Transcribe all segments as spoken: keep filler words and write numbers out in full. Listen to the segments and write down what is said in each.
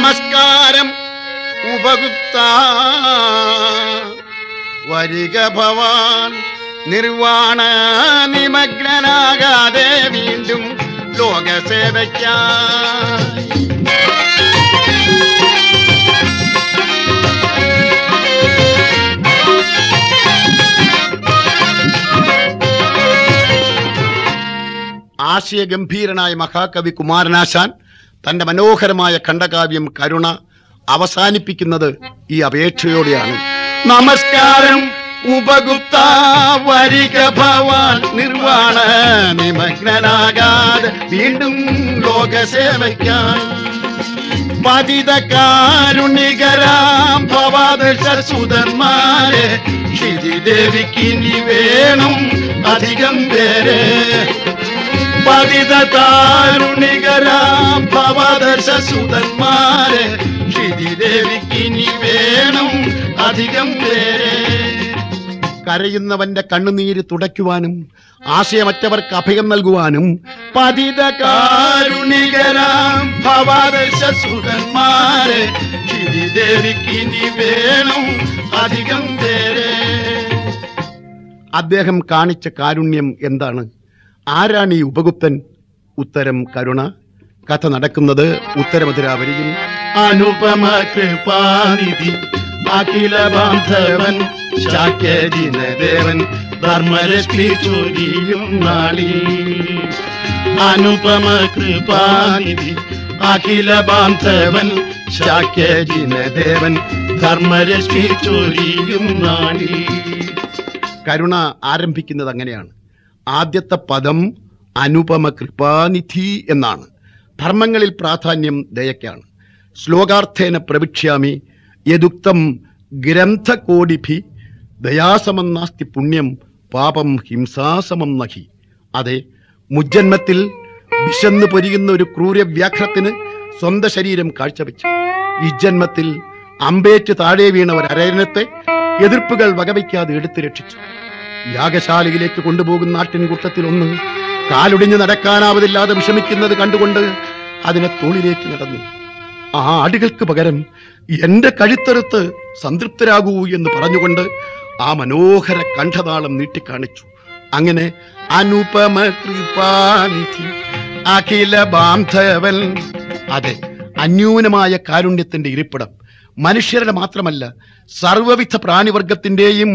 നമസ്കാരം ഉപഗുപ്ത വരിക ഭവാൻ നിർവാണ നിമഗ്നനാകാതെ വീണ്ടും ലോകസേവയ്ക്കായി. ആശയഗംഭീരനായ മഹാകവി കുമാരനാശാൻ തന്റെ മനോഹരമായ ഖണ്ഡകാവ്യം കരുണ അവസാനിപ്പിക്കുന്നത് ഈ അപേക്ഷയോടെയാണ്. നമസ്കാരം ഉപഗുപ്ത വരിക ഭവാൻ നിർവാണ നിമഗ്നനാകാതെ വീണ്ടും ലോകസേവയ്ക്കായി. പതിത കാരുണികരാം ഭവാദർശസുതന്മാരെ ശ്രീദേവിക്കിനി വേണം അധികം പേരെ. പതിത കാരുണികരാം ഭവാദർശസുതന്മാരെ ശ്രീദേവിക്കിനി വേണം അധികം പേരെ. കരയുന്നവന്റെ കണ്ണുനീര് തുടയ്ക്കുവാനും ആശയമറ്റവർക്ക് അഭയം നൽകുവാനും പതിത കാരുണികരാം ഭവാദർശസുതന്മാരെ ശ്രീദേവിക്കിനി വേണം അധികം പേരെ. അദ്ദേഹം കാണിച്ച കാരുണ്യം എന്താണ്? ആരാണ് ഈ ഉപഗുപ്തൻ? ഉത്തരം കരുണ. കഥ നടക്കുന്നത് ഉത്തരമധുരാവരിയിൽ. അനുപമ കൃപാനിധി അഖില ബാന്ധവൻ ശാക്യജിനദേവൻ ധർമ്മരശ്മി ചൊരിയും നാളി. അനുപമ കൃപാനിധി അഖില ബാന്ധവൻ ശാക്യജിനദേവൻ ധർമ്മരശ്മി ചൊരിയും നാളി. കരുണ ആരംഭിക്കുന്നത് അങ്ങനെയാണ്. ആദ്യത്തെ പദം അനുപമ കൃപാനിധി എന്നാണ്. ധർമ്മങ്ങളിൽ പ്രാധാന്യം ദയക്കാണ്. ശ്ലോകാർത്ഥേന പ്രവിക്ഷ്യാമി യദുക്തം ഗ്രന്ഥകോടിഭി ദയാസമം നാസ്തി പുണ്യം പാപം ഹിംസാസമം നഹി. അതെ, മുജ്ജന്മത്തിൽ വിശന്നു പൊരിയുന്ന ഒരു ക്രൂരവ്യാഘ്രത്തിന് സ്വന്തം ശരീരം കാഴ്ചവെച്ചു. ഈ ജന്മത്തിൽ അമ്പേറ്റ് താഴെ വീണ ഒരു അരയണത്തെ എതിർപ്പുകൾ വകവയ്ക്കാതെ എടുത്തു രക്ഷിച്ചു. യാഗശാലയിലേക്ക് കൊണ്ടുപോകുന്ന നാട്ടിൻകൂട്ടത്തിൽ ഒന്ന് കാലൊടിഞ്ഞ് നടക്കാനാവതില്ലാതെ വിഷമിക്കുന്നത് കണ്ടുകൊണ്ട് അതിനെ തോളിലേക്ക് നടന്നു. ആ ആടുകൾക്ക് പകരം എന്റെ കഴുത്തറുത്ത് സംതൃപ്തരാകൂ എന്ന് പറഞ്ഞുകൊണ്ട് ആ മനോഹര കണ്ഠതാളം നീട്ടിക്കാണിച്ചു. അങ്ങനെ അനുപമ കൃപാനിധി അഖില ബാന്ധവൻ. അതെ, അന്യൂനമായ കാരുണ്യത്തിന്റെ ഇരിപ്പിടം. മനുഷ്യരുടെ മാത്രമല്ല, സർവവിധ പ്രാണിവർഗത്തിന്റെയും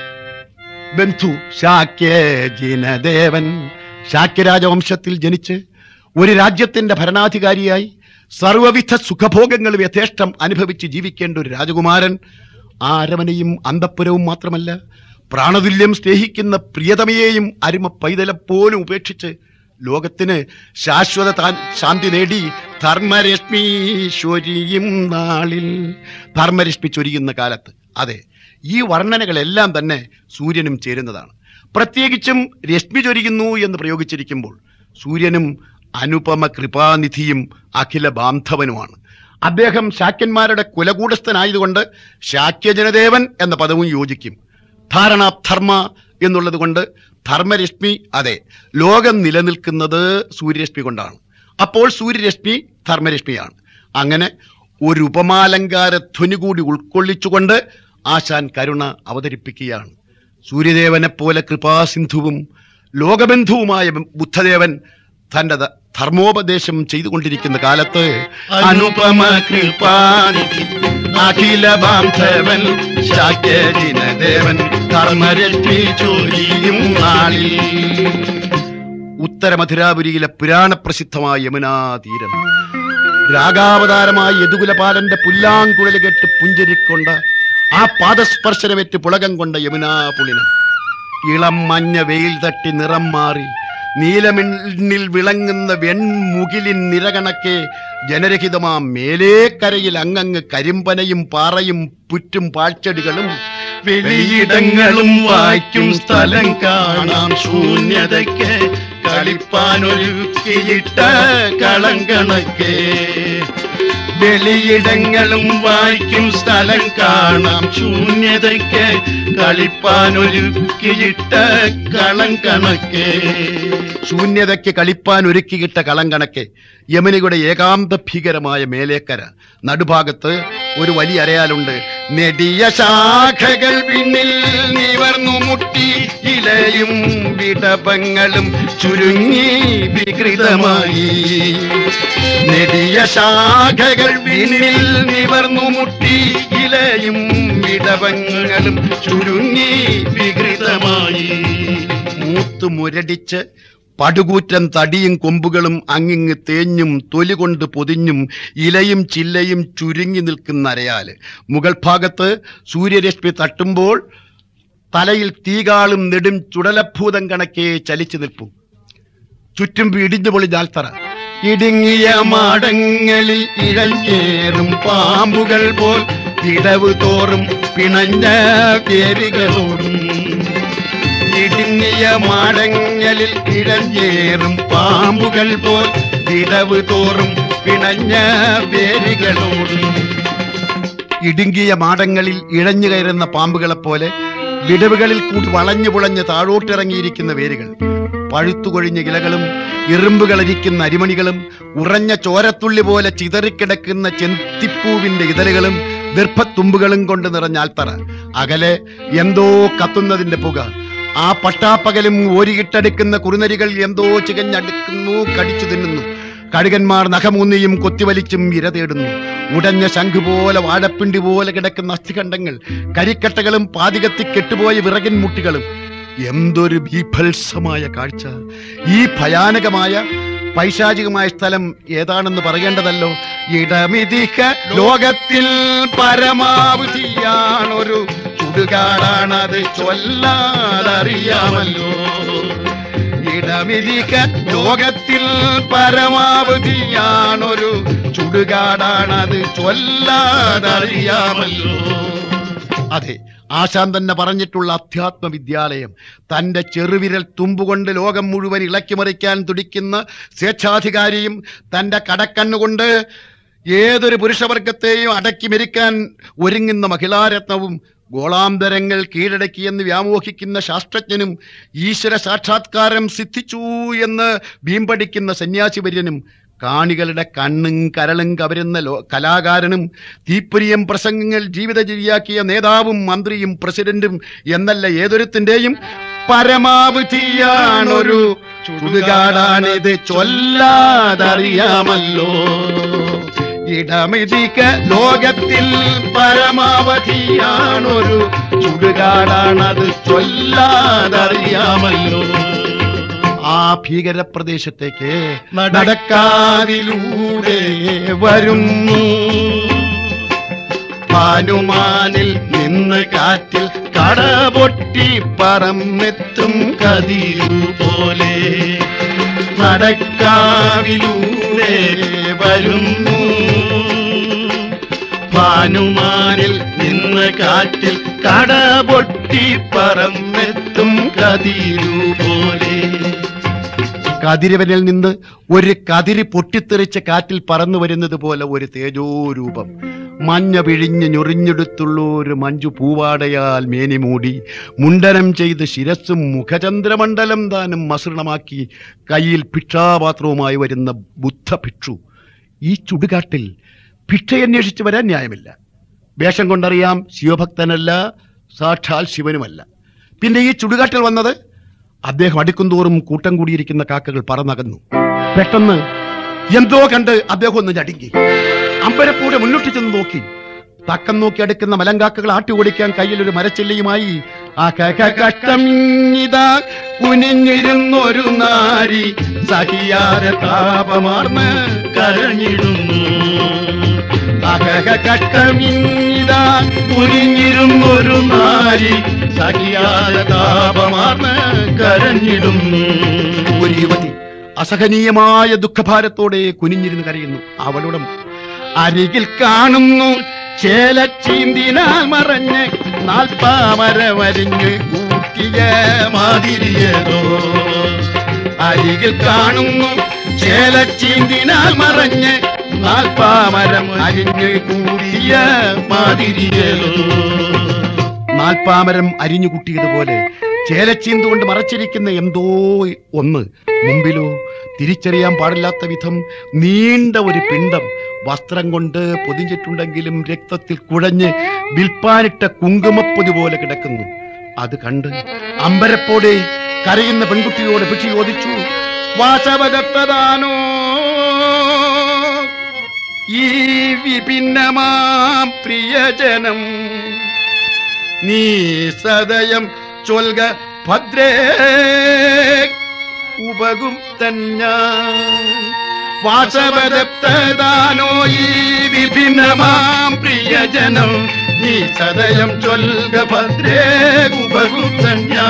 ബന്ധു ശാക്യജിനദേവൻ. ശാക്യരാജവംശത്തിൽ ജനിച്ച് ഒരു രാജ്യത്തിന്റെ ഭരണാധികാരിയായി സർവവിധ സുഖഭോഗങ്ങളും യഥേഷ്ടം അനുഭവിച്ച് ജീവിക്കേണ്ട ഒരു രാജകുമാരൻ. ആ അരമനയും അന്തഃപുരവും മാത്രമല്ല, പ്രാണതുല്യം സ്നേഹിക്കുന്ന പ്രിയതമയെയും അരുമ പൈതലെപ്പോലും ഉപേക്ഷിച്ച് ലോകത്തിന് ശാശ്വത ശാന്തി നേടി ധർമ്മരശ്മി ചൊരിയും നാളിൽ. ധർമ്മരശ്മി ചൊരിയുന്ന കാലത്ത്. അതെ, ഈ വർണ്ണനകളെല്ലാം തന്നെ സൂര്യനും ചേരുന്നതാണ്. പ്രത്യേകിച്ചും രശ്മി ചൊരിയുന്നു എന്ന് പ്രയോഗിച്ചിരിക്കുമ്പോൾ സൂര്യനും അനുപമ കൃപാനിധിയും അഖില ബാന്ധവനുമാണ്. അദ്ദേഹം ശാക്യന്മാരുടെ കുലകൂടസ്ഥനായതുകൊണ്ട് ശാക്യജനദേവൻ എന്ന പദവും യോജിക്കും. ധാരണാധർമ്മ എന്നുള്ളത് കൊണ്ട് ധർമ്മരശ്മി. അതെ, ലോകം നിലനിൽക്കുന്നത് സൂര്യരശ്മി കൊണ്ടാണ്. അപ്പോൾ സൂര്യരശ്മി ധർമ്മരശ്മിയാണ്. അങ്ങനെ ഒരു ഉപമാലങ്കാര ധ്വനി കൂടി ഉൾക്കൊള്ളിച്ചുകൊണ്ട് ആശാൻ കരുണ അവതരിപ്പിക്കുകയാണ്. സൂര്യദേവനെ പോലെ കൃപാസിന്ധുവും ലോകബന്ധുവുമായ ബുദ്ധദേവൻ തന്റെ ധർമ്മോപദേശം ചെയ്തുകൊണ്ടിരിക്കുന്ന കാലത്ത് അനുപമ കൃപാനിധി അഖില ബാന്ധവൻ ശാക്യജിനദേവൻ ധർമ്മരശ്മി ചൊരിയും നാളിൽ. ഉത്തരമധുരാപുരിയിലെ പുരാണപ്രസിദ്ധമായ യമുനാതീരം. രാഗാവതാരമായ യദുകുലപാലന്റെ പുല്ലാങ്കുഴല് കേട്ട് പുഞ്ചിരിക്കൊണ്ട ആ പാദസ്പർശനമേറ്റ് പുളകം കൊണ്ട യമുനാ പുളിനം. ഇളം മഞ്ഞ വെയിൽ തട്ടി നിറം മാറി നീലമിന്നിൽ വിളങ്ങുന്ന വെൺമുകിലിൻ നിരകണക്കെ ജനരഹിതമാം മേലേക്കരയിൽ അങ്ങങ്ങ് കരിമ്പനയും പാറയും പുറ്റും പാഴ്ചെടികളും വെളിയിടങ്ങളും വായിക്കും സ്ഥലം കാണാം ശൂന്യതയ്ക്ക് കളിപ്പാനൊരുക്കിയിട്ട കളങ്കണക്കെ. വെളിയിടങ്ങളും വായിക്കും സ്ഥലം കാണാം. ശൂന്യതയ്ക്ക് കളിപ്പാനൊരുക്കിയിട്ട കളം കണക്കെ, ശൂന്യതയ്ക്ക് കളിപ്പാൻ ഒരുക്കിയിട്ട കളം കണക്കെ യമുനയുടെ ഏകാന്ത ഭീകരമായ മേലേക്കര. നടുഭാഗത്ത് ഒരു വലിയ അരയാലുണ്ട്. നെടിയ ശാഖകൾ പിന്നിൽ നിവർന്നു മുട്ടി, ഇലയും വിടവങ്ങളും ചുരുങ്ങി വികൃതമായി. നെടിയ ശാഖകൾ പിന്നിൽ നിവർന്നു മുട്ടി, ഇലയും വിടവങ്ങളും ചുരുങ്ങി വികൃതമായി. മൂത്ത് മുരടിച്ച് പടുകൂറ്റൻ തടിയും കൊമ്പുകളും അങ്ങിങ്ങ് തേഞ്ഞും തൊലി കൊണ്ട് പൊതിഞ്ഞും ഇലയും ചില്ലയും ചുരുങ്ങി നിൽക്കുന്ന അരയാല്. മുകൾ ഭാഗത്ത് സൂര്യരശ്മി തട്ടുമ്പോൾ തലയിൽ തീകാളും നെടും ചുടലഭൂതം കണക്കെ ചലിച്ചു നിൽപ്പും. ചുറ്റും ഇടിഞ്ഞു പൊളിഞ്ഞാൽത്തറ. ഇടുങ്ങിയ മാടങ്ങളിൽ ഇഴഞ്ഞേറും പാമ്പുകൾ പോൽ ഇടവ് തോറും പിണഞ്ഞ പേരുകളോടും. ഇടുങ്ങിയ മാടങ്ങളിൽ ഇഴഞ്ഞേറും പാമ്പുകൾ പോൽ ഇടവ് തോറും പിണഞ്ഞ പേരുകളോടും. ഇടുങ്ങിയ മാടങ്ങളിൽ ഇഴഞ്ഞു കയറുന്ന പാമ്പുകളെപ്പോലെ വിടവുകളിൽ കൂടി വളഞ്ഞു പുളഞ്ഞ് താഴോട്ടിറങ്ങിയിരിക്കുന്ന വേരുകൾ. പഴുത്തുകൊഴിഞ്ഞ ഇലകളും ഇറുമ്പുകളിരിക്കുന്ന അരിമണികളും ഉറഞ്ഞ ചോരത്തുള്ളി പോലെ ചിതറിക്കിടക്കുന്ന ചെന്തിപ്പൂവിന്റെ ഇതളുകളും ദീർഘത്തുമ്പുകളും കൊണ്ട് നിറഞ്ഞ ആൽത്തറ. അകലെ എന്തോ കത്തുന്നതിന്റെ പുക. ആ പട്ടാപ്പകലും ഓരിയിട്ടടുക്കുന്ന കുറുനരികൾ എന്തോ ചികഞ്ഞടുക്കുന്നു, കടിച്ചു തിന്നുന്നു. കഴുകന്മാർ നഖമൂന്നിയും കൊത്തിവലിച്ചും ഇര തേടുന്നു. ഉടഞ്ഞ ശംഖ് പോലെ വാഴപ്പിണ്ടി പോലെ കിടക്കുന്ന അസ്ഥിഖണ്ഡങ്ങൾ, കരിക്കട്ടകളും പാതികത്തി കെട്ടുപോയ വിറകിൻ മുട്ടികളും. എന്തൊരു ബീഭത്സമായ കാഴ്ച! ഈ ഭയാനകമായ പൈശാചികമായ സ്ഥലം ഏതാണെന്ന് പറയേണ്ടതല്ലോ. ഇടമിതിക ലോകത്തിൽ പരമാവധിയാണൊരു ചുടുകാടാണത് ചൊല്ലാതറിയാമല്ലോ. ഇടമിതിക ലോകത്തിൽ പരമാവധിയാണൊരു ചുടുകാടാണത് ചൊല്ലാതറിയാമല്ലോ. അതെ, ആശാൻ തന്നെ പറഞ്ഞിട്ടുള്ള അധ്യാത്മ വിദ്യാലയം. തന്റെ ചെറുവിരൽ തുമ്പുകൊണ്ട് ലോകം മുഴുവൻ ഇളക്കിമറിക്കാൻ തുടിക്കുന്ന സ്വേച്ഛാധികാരിയും തന്റെ കടക്കണ്ണുകൊണ്ട് ഏതൊരു പുരുഷവർഗത്തെയും അടക്കി മെരിക്കാൻ ഒരുങ്ങുന്ന മഹിളാരത്നവും ഗോളാന്തരങ്ങൾ കീഴടക്കിയെന്ന് വ്യാമോഹിക്കുന്ന ശാസ്ത്രജ്ഞനും ഈശ്വര സാക്ഷാത്കാരം സിദ്ധിച്ചു എന്ന് വീമ്പടിക്കുന്ന സന്യാസിവര്യനും കാണികളുടെ കണ്ണും കരളും കവരുന്ന ലോ കലാകാരനും തീപ്പൊരിയം പ്രസംഗങ്ങൾ ജീവിതചര്യയാക്കിയ നേതാവും മന്ത്രിയും പ്രസിഡന്റും എന്നല്ല ഏതൊരുത്തിന്റെയും പരമാവധിയാണൊരു ചുടുകാടാണിത് ചൊല്ലാതറിയാമല്ലോ. ഇടമിതിക ലോകത്തിൽ പരമാവധിയാണൊരു ചുടുകാടാണത് ചൊല്ലാതറിയാമല്ലോ. ആ ഭീകരപ്രദേശത്തേക്ക് നടക്കാവിലൂടെ വരുന്നു. പാനുമാനിൽ നിന്ന് കാറ്റിൽ കടപൊട്ടി പറന്നെത്തും കതിരു പോലെ നടക്കാവിലൂടെ വരുന്നു. പാനുമാനിൽ നിന്ന് കാറ്റിൽ കടപൊട്ടി പറന്നെത്തും കതിരു പോലെ. കതിരവനിൽ നിന്ന് ഒരു കതിരി പൊട്ടിത്തെറിച്ച കാറ്റിൽ പറന്നു വരുന്നത് പോലെ ഒരു തേജോരൂപം. മഞ്ഞ പിഴിഞ്ഞ് ഞൊറിഞ്ഞെടുത്തുള്ള ഒരു മഞ്ജു പൂവാടയാൽ മേനി മൂടി മുണ്ടനം ചെയ്ത് ശിരസ്സും മുഖചന്ദ്രമണ്ഡലം താനും മസൃണമാക്കി കയ്യിൽ ഭിക്ഷാപാത്രവുമായി വരുന്ന ബുദ്ധഭിക്ഷു. ഈ ചുടുകാട്ടിൽ ഭിക്ഷയന്വേഷിച്ച് വരാൻ ന്യായമില്ല. വേഷം കൊണ്ടറിയാം ശിവഭക്തനല്ല, സാക്ഷാൽ ശിവനുമല്ല. പിന്നെ ഈ ചുടുകാട്ടിൽ വന്നത് അദ്ദേഹം അടുക്കുംതോറും കൂട്ടം കൂടിയിരിക്കുന്ന കാക്കകൾ പറന്നകന്നു. പെട്ടെന്ന് എന്തോ കണ്ട് അദ്ദേഹം ഒന്ന് ഞടുങ്ങി. അമ്പരപ്പൂടെ മുന്നോട്ട് ചെന്ന് നോക്കി. തക്കം നോക്കി അടുക്കുന്ന മലങ്കാക്കകൾ ആട്ടി ഓടിക്കാൻ കയ്യിലൊരു മരച്ചില്ലയുമായി ആ കഷ്ടമിതാ കുനിഞ്ഞിരുന്നൊരു നാരി സഹിയാരെ താപമാർന്ന് കരഞ്ഞിടുന്നു. കഷ്ടമിതാ കുനിഞ്ഞിരുന്നൊരു നാരി സഹിയാരെ താപമാർന്ന് കരഞ്ഞിടുന്നു. ഒരു യുവതി അസഹനീയമായ ദുഃഖഭാരത്തോടെ കുനിഞ്ഞിരുന്ന് കരയുന്നു. അവളുടെ അരികിൽ കാണുന്നു ചേലച്ചീന്തിനാൽ മറഞ്ഞ് നാൽപ്പാമര വരിഞ്ഞ് കൂട്ടിയ മാതിരിയതോ. അരികിൽ കാണുന്നു ചേലച്ചീന്തിനാൽ മറഞ്ഞ് നാൽപ്പാമരം അരിഞ്ഞു കൂടിയ മാതിരിയലോ. നാൽപ്പാമരം അരിഞ്ഞു കൂട്ടിയതുപോലെ ചേലച്ചീന്തുകൊണ്ട് മറച്ചിരിക്കുന്ന എന്തോ ഒന്ന് മുമ്പിലോ തിരിച്ചറിയാൻ പാടില്ലാത്ത വിധം നീണ്ട ഒരു പിണ്ഡം വസ്ത്രം കൊണ്ട് പൊതിഞ്ഞിട്ടുണ്ടെങ്കിലും രക്തത്തിൽ കുഴഞ്ഞ് വിൽപ്പാനിട്ട കുങ്കുമപ്പൊതി പോലെ കിടക്കുന്നു. അത് കണ്ട് അമ്പരപ്പോടെ കരയുന്ന പെൺകുട്ടിയോട് ഭിക്ഷ ചോദിച്ചു, വാസവദത്തതാനോ ഈ വിഭിന്നമാം പ്രിയജനം? നീ സദയം ചൊൽക ഭദ്രേ ഉപഗുപ്തന്യ. വാസവദത്തതാനോ ഈ വിഭിന്നമാം പ്രിയജനം? നീ സദയം ചൊൽക ഭദ്രേ ഉപഗുപ്തന്യ.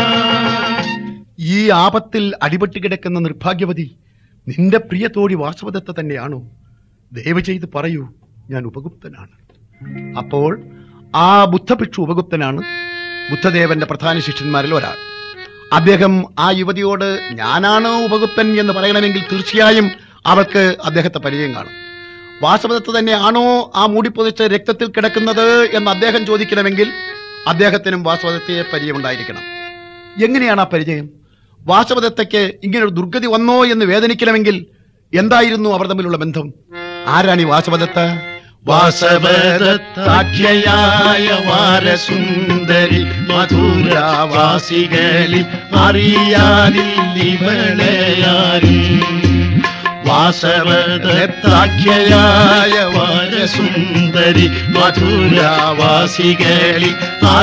ഈ ആപത്തിൽ അടിപെട്ട് കിടക്കുന്ന നിർഭാഗ്യവതി നിന്റെ പ്രിയ തോഴി വാസവദത്ത തന്നെയാണോ? ദയവ് ചെയ്ത് പറയൂ, ഞാൻ ഉപഗുപ്തനാണ്. അപ്പോൾ ആ ബുദ്ധഭിക്ഷു ഉപഗുപ്തനാണ്, ബുദ്ധദേവന്റെ പ്രധാന ശിഷ്യന്മാരിൽ ഒരാൾ. അദ്ദേഹം ആ യുവതിയോട് ഞാനാണ് ഉപഗുപ്തൻ എന്ന് പറയണമെങ്കിൽ തീർച്ചയായും അവർക്ക് അദ്ദേഹത്തെ പരിചയം കാണും. വാസവദത്ത തന്നെയാണോ ആ മൂടിപ്പൊതിച്ച് രക്തത്തിൽ കിടക്കുന്നത് എന്ന് അദ്ദേഹം ചോദിക്കണമെങ്കിൽ അദ്ദേഹത്തിനും വാസവദത്തയെ പരിചയമുണ്ടായിരിക്കണം. എങ്ങനെയാണ് ആ പരിചയം? വാസവദത്തയ്ക്ക് ഇങ്ങനൊരു ദുർഗതി വന്നോ എന്ന് വേദനിക്കണമെങ്കിൽ എന്തായിരുന്നു അവർ തമ്മിലുള്ള ബന്ധം? ആരാണ് ഈ വാസവദത്ത? വാസവദത്താഖ്യയായ വാരസുന്ദരി മധുരാവാസികളിൽ അറിയാനില്ലിവളെയാരും. വാസവദത്താഖ്യയായ വാരസുന്ദരി മധുരാവാസികളിൽ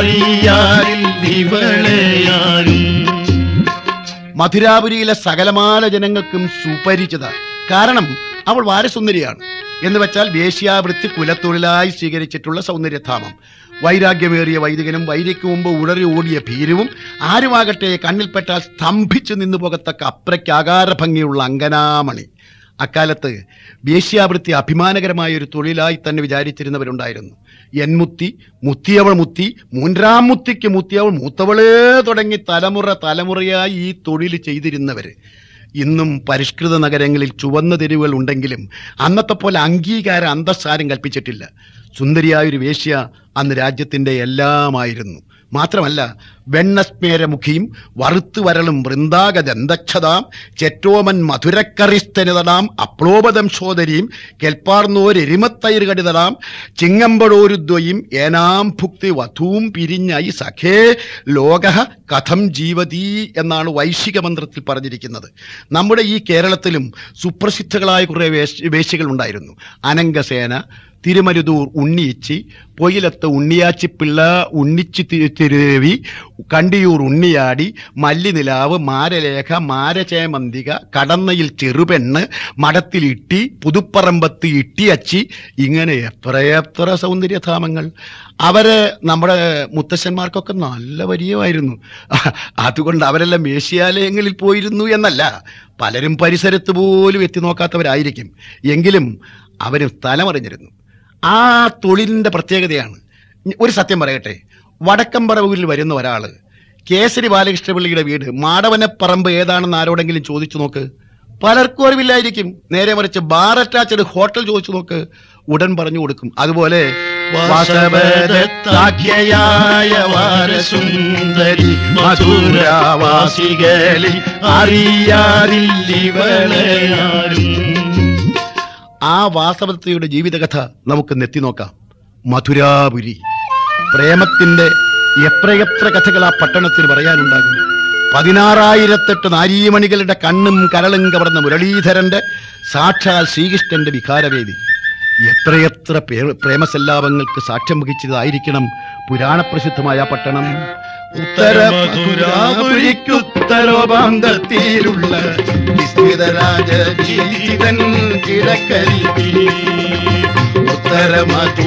അറിയാനില്ലിവളെയാരും. മധുരാപുരിയിലെ സകലമാന ജനങ്ങൾക്കും സുപരിചിത. കാരണം അവൾ വാരസുന്ദരിയാണ്. എന്ന് വെച്ചാൽ വേശ്യാവൃത്തി കുലത്തൊഴിലായി സ്വീകരിച്ചിട്ടുള്ള സൗന്ദര്യധാമം. വൈരാഗ്യമേറിയ വൈദികനും വൈര്യയ്ക്ക് മുമ്പ് ഉടറി ഓടിയ ഭീരുവും ആരുമാകട്ടെ കണ്ണിൽപ്പെട്ടാൽ സ്തംഭിച്ചു നിന്നു പോകത്തക്ക അപ്രയ്ക്ക് ആകാര ഭംഗിയുള്ള അങ്കനാമണി. അക്കാലത്ത് വേശ്യാവൃത്തി അഭിമാനകരമായ ഒരു തൊഴിലായി തന്നെ വിചാരിച്ചിരുന്നവരുണ്ടായിരുന്നു. എൻമുത്തി, മുത്തിയവൾ മുത്തി, മൂന്നാം മുത്തിക്ക് മുത്തിയവൾ മൂത്തവളേ തുടങ്ങി തലമുറ തലമുറയായി ഈ തൊഴിൽ ചെയ്തിരുന്നവര്. ഇന്നും പരിഷ്കൃത നഗരങ്ങളിൽ ചുവന്ന തെരുവുകൾ ഉണ്ടെങ്കിലും അന്നത്തെ പോലെ അംഗീകാര അന്തസ്സാരം കൽപ്പിച്ചിട്ടില്ല. സുന്ദരിയായൊരു വേശ്യ അന്ന് രാജ്യത്തിന്റെ എല്ലാമായിരുന്നു. മാത്രമല്ല വെണ്ണസ്മേരമുഖിയും വറുത്തു വരളും വൃന്ദാഗദന്തക്ഷതാം ചെറ്റോമൻ മധുരക്കറിസ്തനിതടാം അപ്ലോപദം ശോദരിയും കെൽപ്പാർന്നോരെരിമത്തൈർ കടിതടാം ചിങ്ങമ്പടോരുദ്വയും ഏനാം ഭുക്തി വധൂം പിരിഞ്ഞായി സഖേ ലോക കഥം ജീവതി എന്നാണ് വൈശിക മന്ത്രത്തിൽ പറഞ്ഞിരിക്കുന്നത്. നമ്മുടെ ഈ കേരളത്തിലും സുപ്രസിദ്ധങ്ങളായ കുറേ വേശ്യകൾ ഉണ്ടായിരുന്നു. അനങ്കസേന, തിരുമരുതൂർ ഉണ്ണിയിച്ചി, പൊയിലത്ത് ഉണ്ണിയാച്ചിപ്പിള്ള, ഉണ്ണിച്ചി തിരുവി, കണ്ടിയൂർ ഉണ്ണിയാടി, മല്ലിനിലാവ്, മാരലേഖ, മാരചേമന്തിക, കടന്നയിൽ ചെറുപെണ്ണ്, മഠത്തിൽ ഇട്ടി, പുതുപ്പറമ്പത്ത് ഇട്ടിയച്ചി, ഇങ്ങനെ എത്രയെത്ര സൗന്ദര്യധാമങ്ങൾ. അവര് നമ്മുടെ മുത്തശ്ശന്മാർക്കൊക്കെ നല്ല പരിചയമായിരുന്നു. അതുകൊണ്ട് അവരെല്ലാം വേശ്യാലയങ്ങളിൽ പോയിരുന്നു എന്നല്ല, പലരും പരിസരത്ത് പോലും എത്തി നോക്കാത്തവരായിരിക്കും. എങ്കിലും അവര് സ്ഥലമറിഞ്ഞിരുന്നു. ആ തൊഴിലിന്റെ പ്രത്യേകതയാണ്. ഒരു സത്യം പറയട്ടെ, വടക്കമ്പറവൂരിൽ വരുന്ന ഒരാള് കേസരി ബാലകൃഷ്ണപിള്ളിയുടെ വീട് മാടവനപ്പറമ്പ് ഏതാണെന്ന് ആരോടെങ്കിലും ചോദിച്ചു നോക്ക്, പലർക്കും അറിവില്ലായിരിക്കും. നേരെ മറിച്ച് ബാർ അറ്റാച്ച്ഡ് ഹോട്ടൽ ചോദിച്ചു നോക്ക്, ഉടൻ പറഞ്ഞു കൊടുക്കും. അതുപോലെ വാസവദത്താഖ്യയായ വാരസുന്ദരി മധുരാവാസികളിൽ അറിയാനില്ലിവളെയാരും. ആ വാസവദത്തയുടെ ജീവിതകഥ നമുക്ക് നെത്തി നോക്കാം. മധുരാപുരി. പ്രേമത്തിന്റെ എത്രയെത്ര കഥകൾ ആ പട്ടണത്തിന് പറയാനുണ്ടാകും. പതിനാറായിരത്തെട്ട് നാരീമണികളുടെ കണ്ണും കരളും കവർന്ന മുരളീധരന്റെ സാക്ഷാൽ ശ്രീകൃഷ്ണന്റെ വികാരവേദി. എത്രയെത്ര പ്രേമസല്ലാപങ്ങൾക്ക് സാക്ഷ്യം വഹിച്ചതായിരിക്കണം പുരാണപ്രസിദ്ധമായ പട്ടണം. ഉത്തര മധുരാപുരിക്കുത്തരോപാന്തത്തിലുള്ള വിസ്മിതരാജീതൻ കിഴക്കരി. ഉത്തര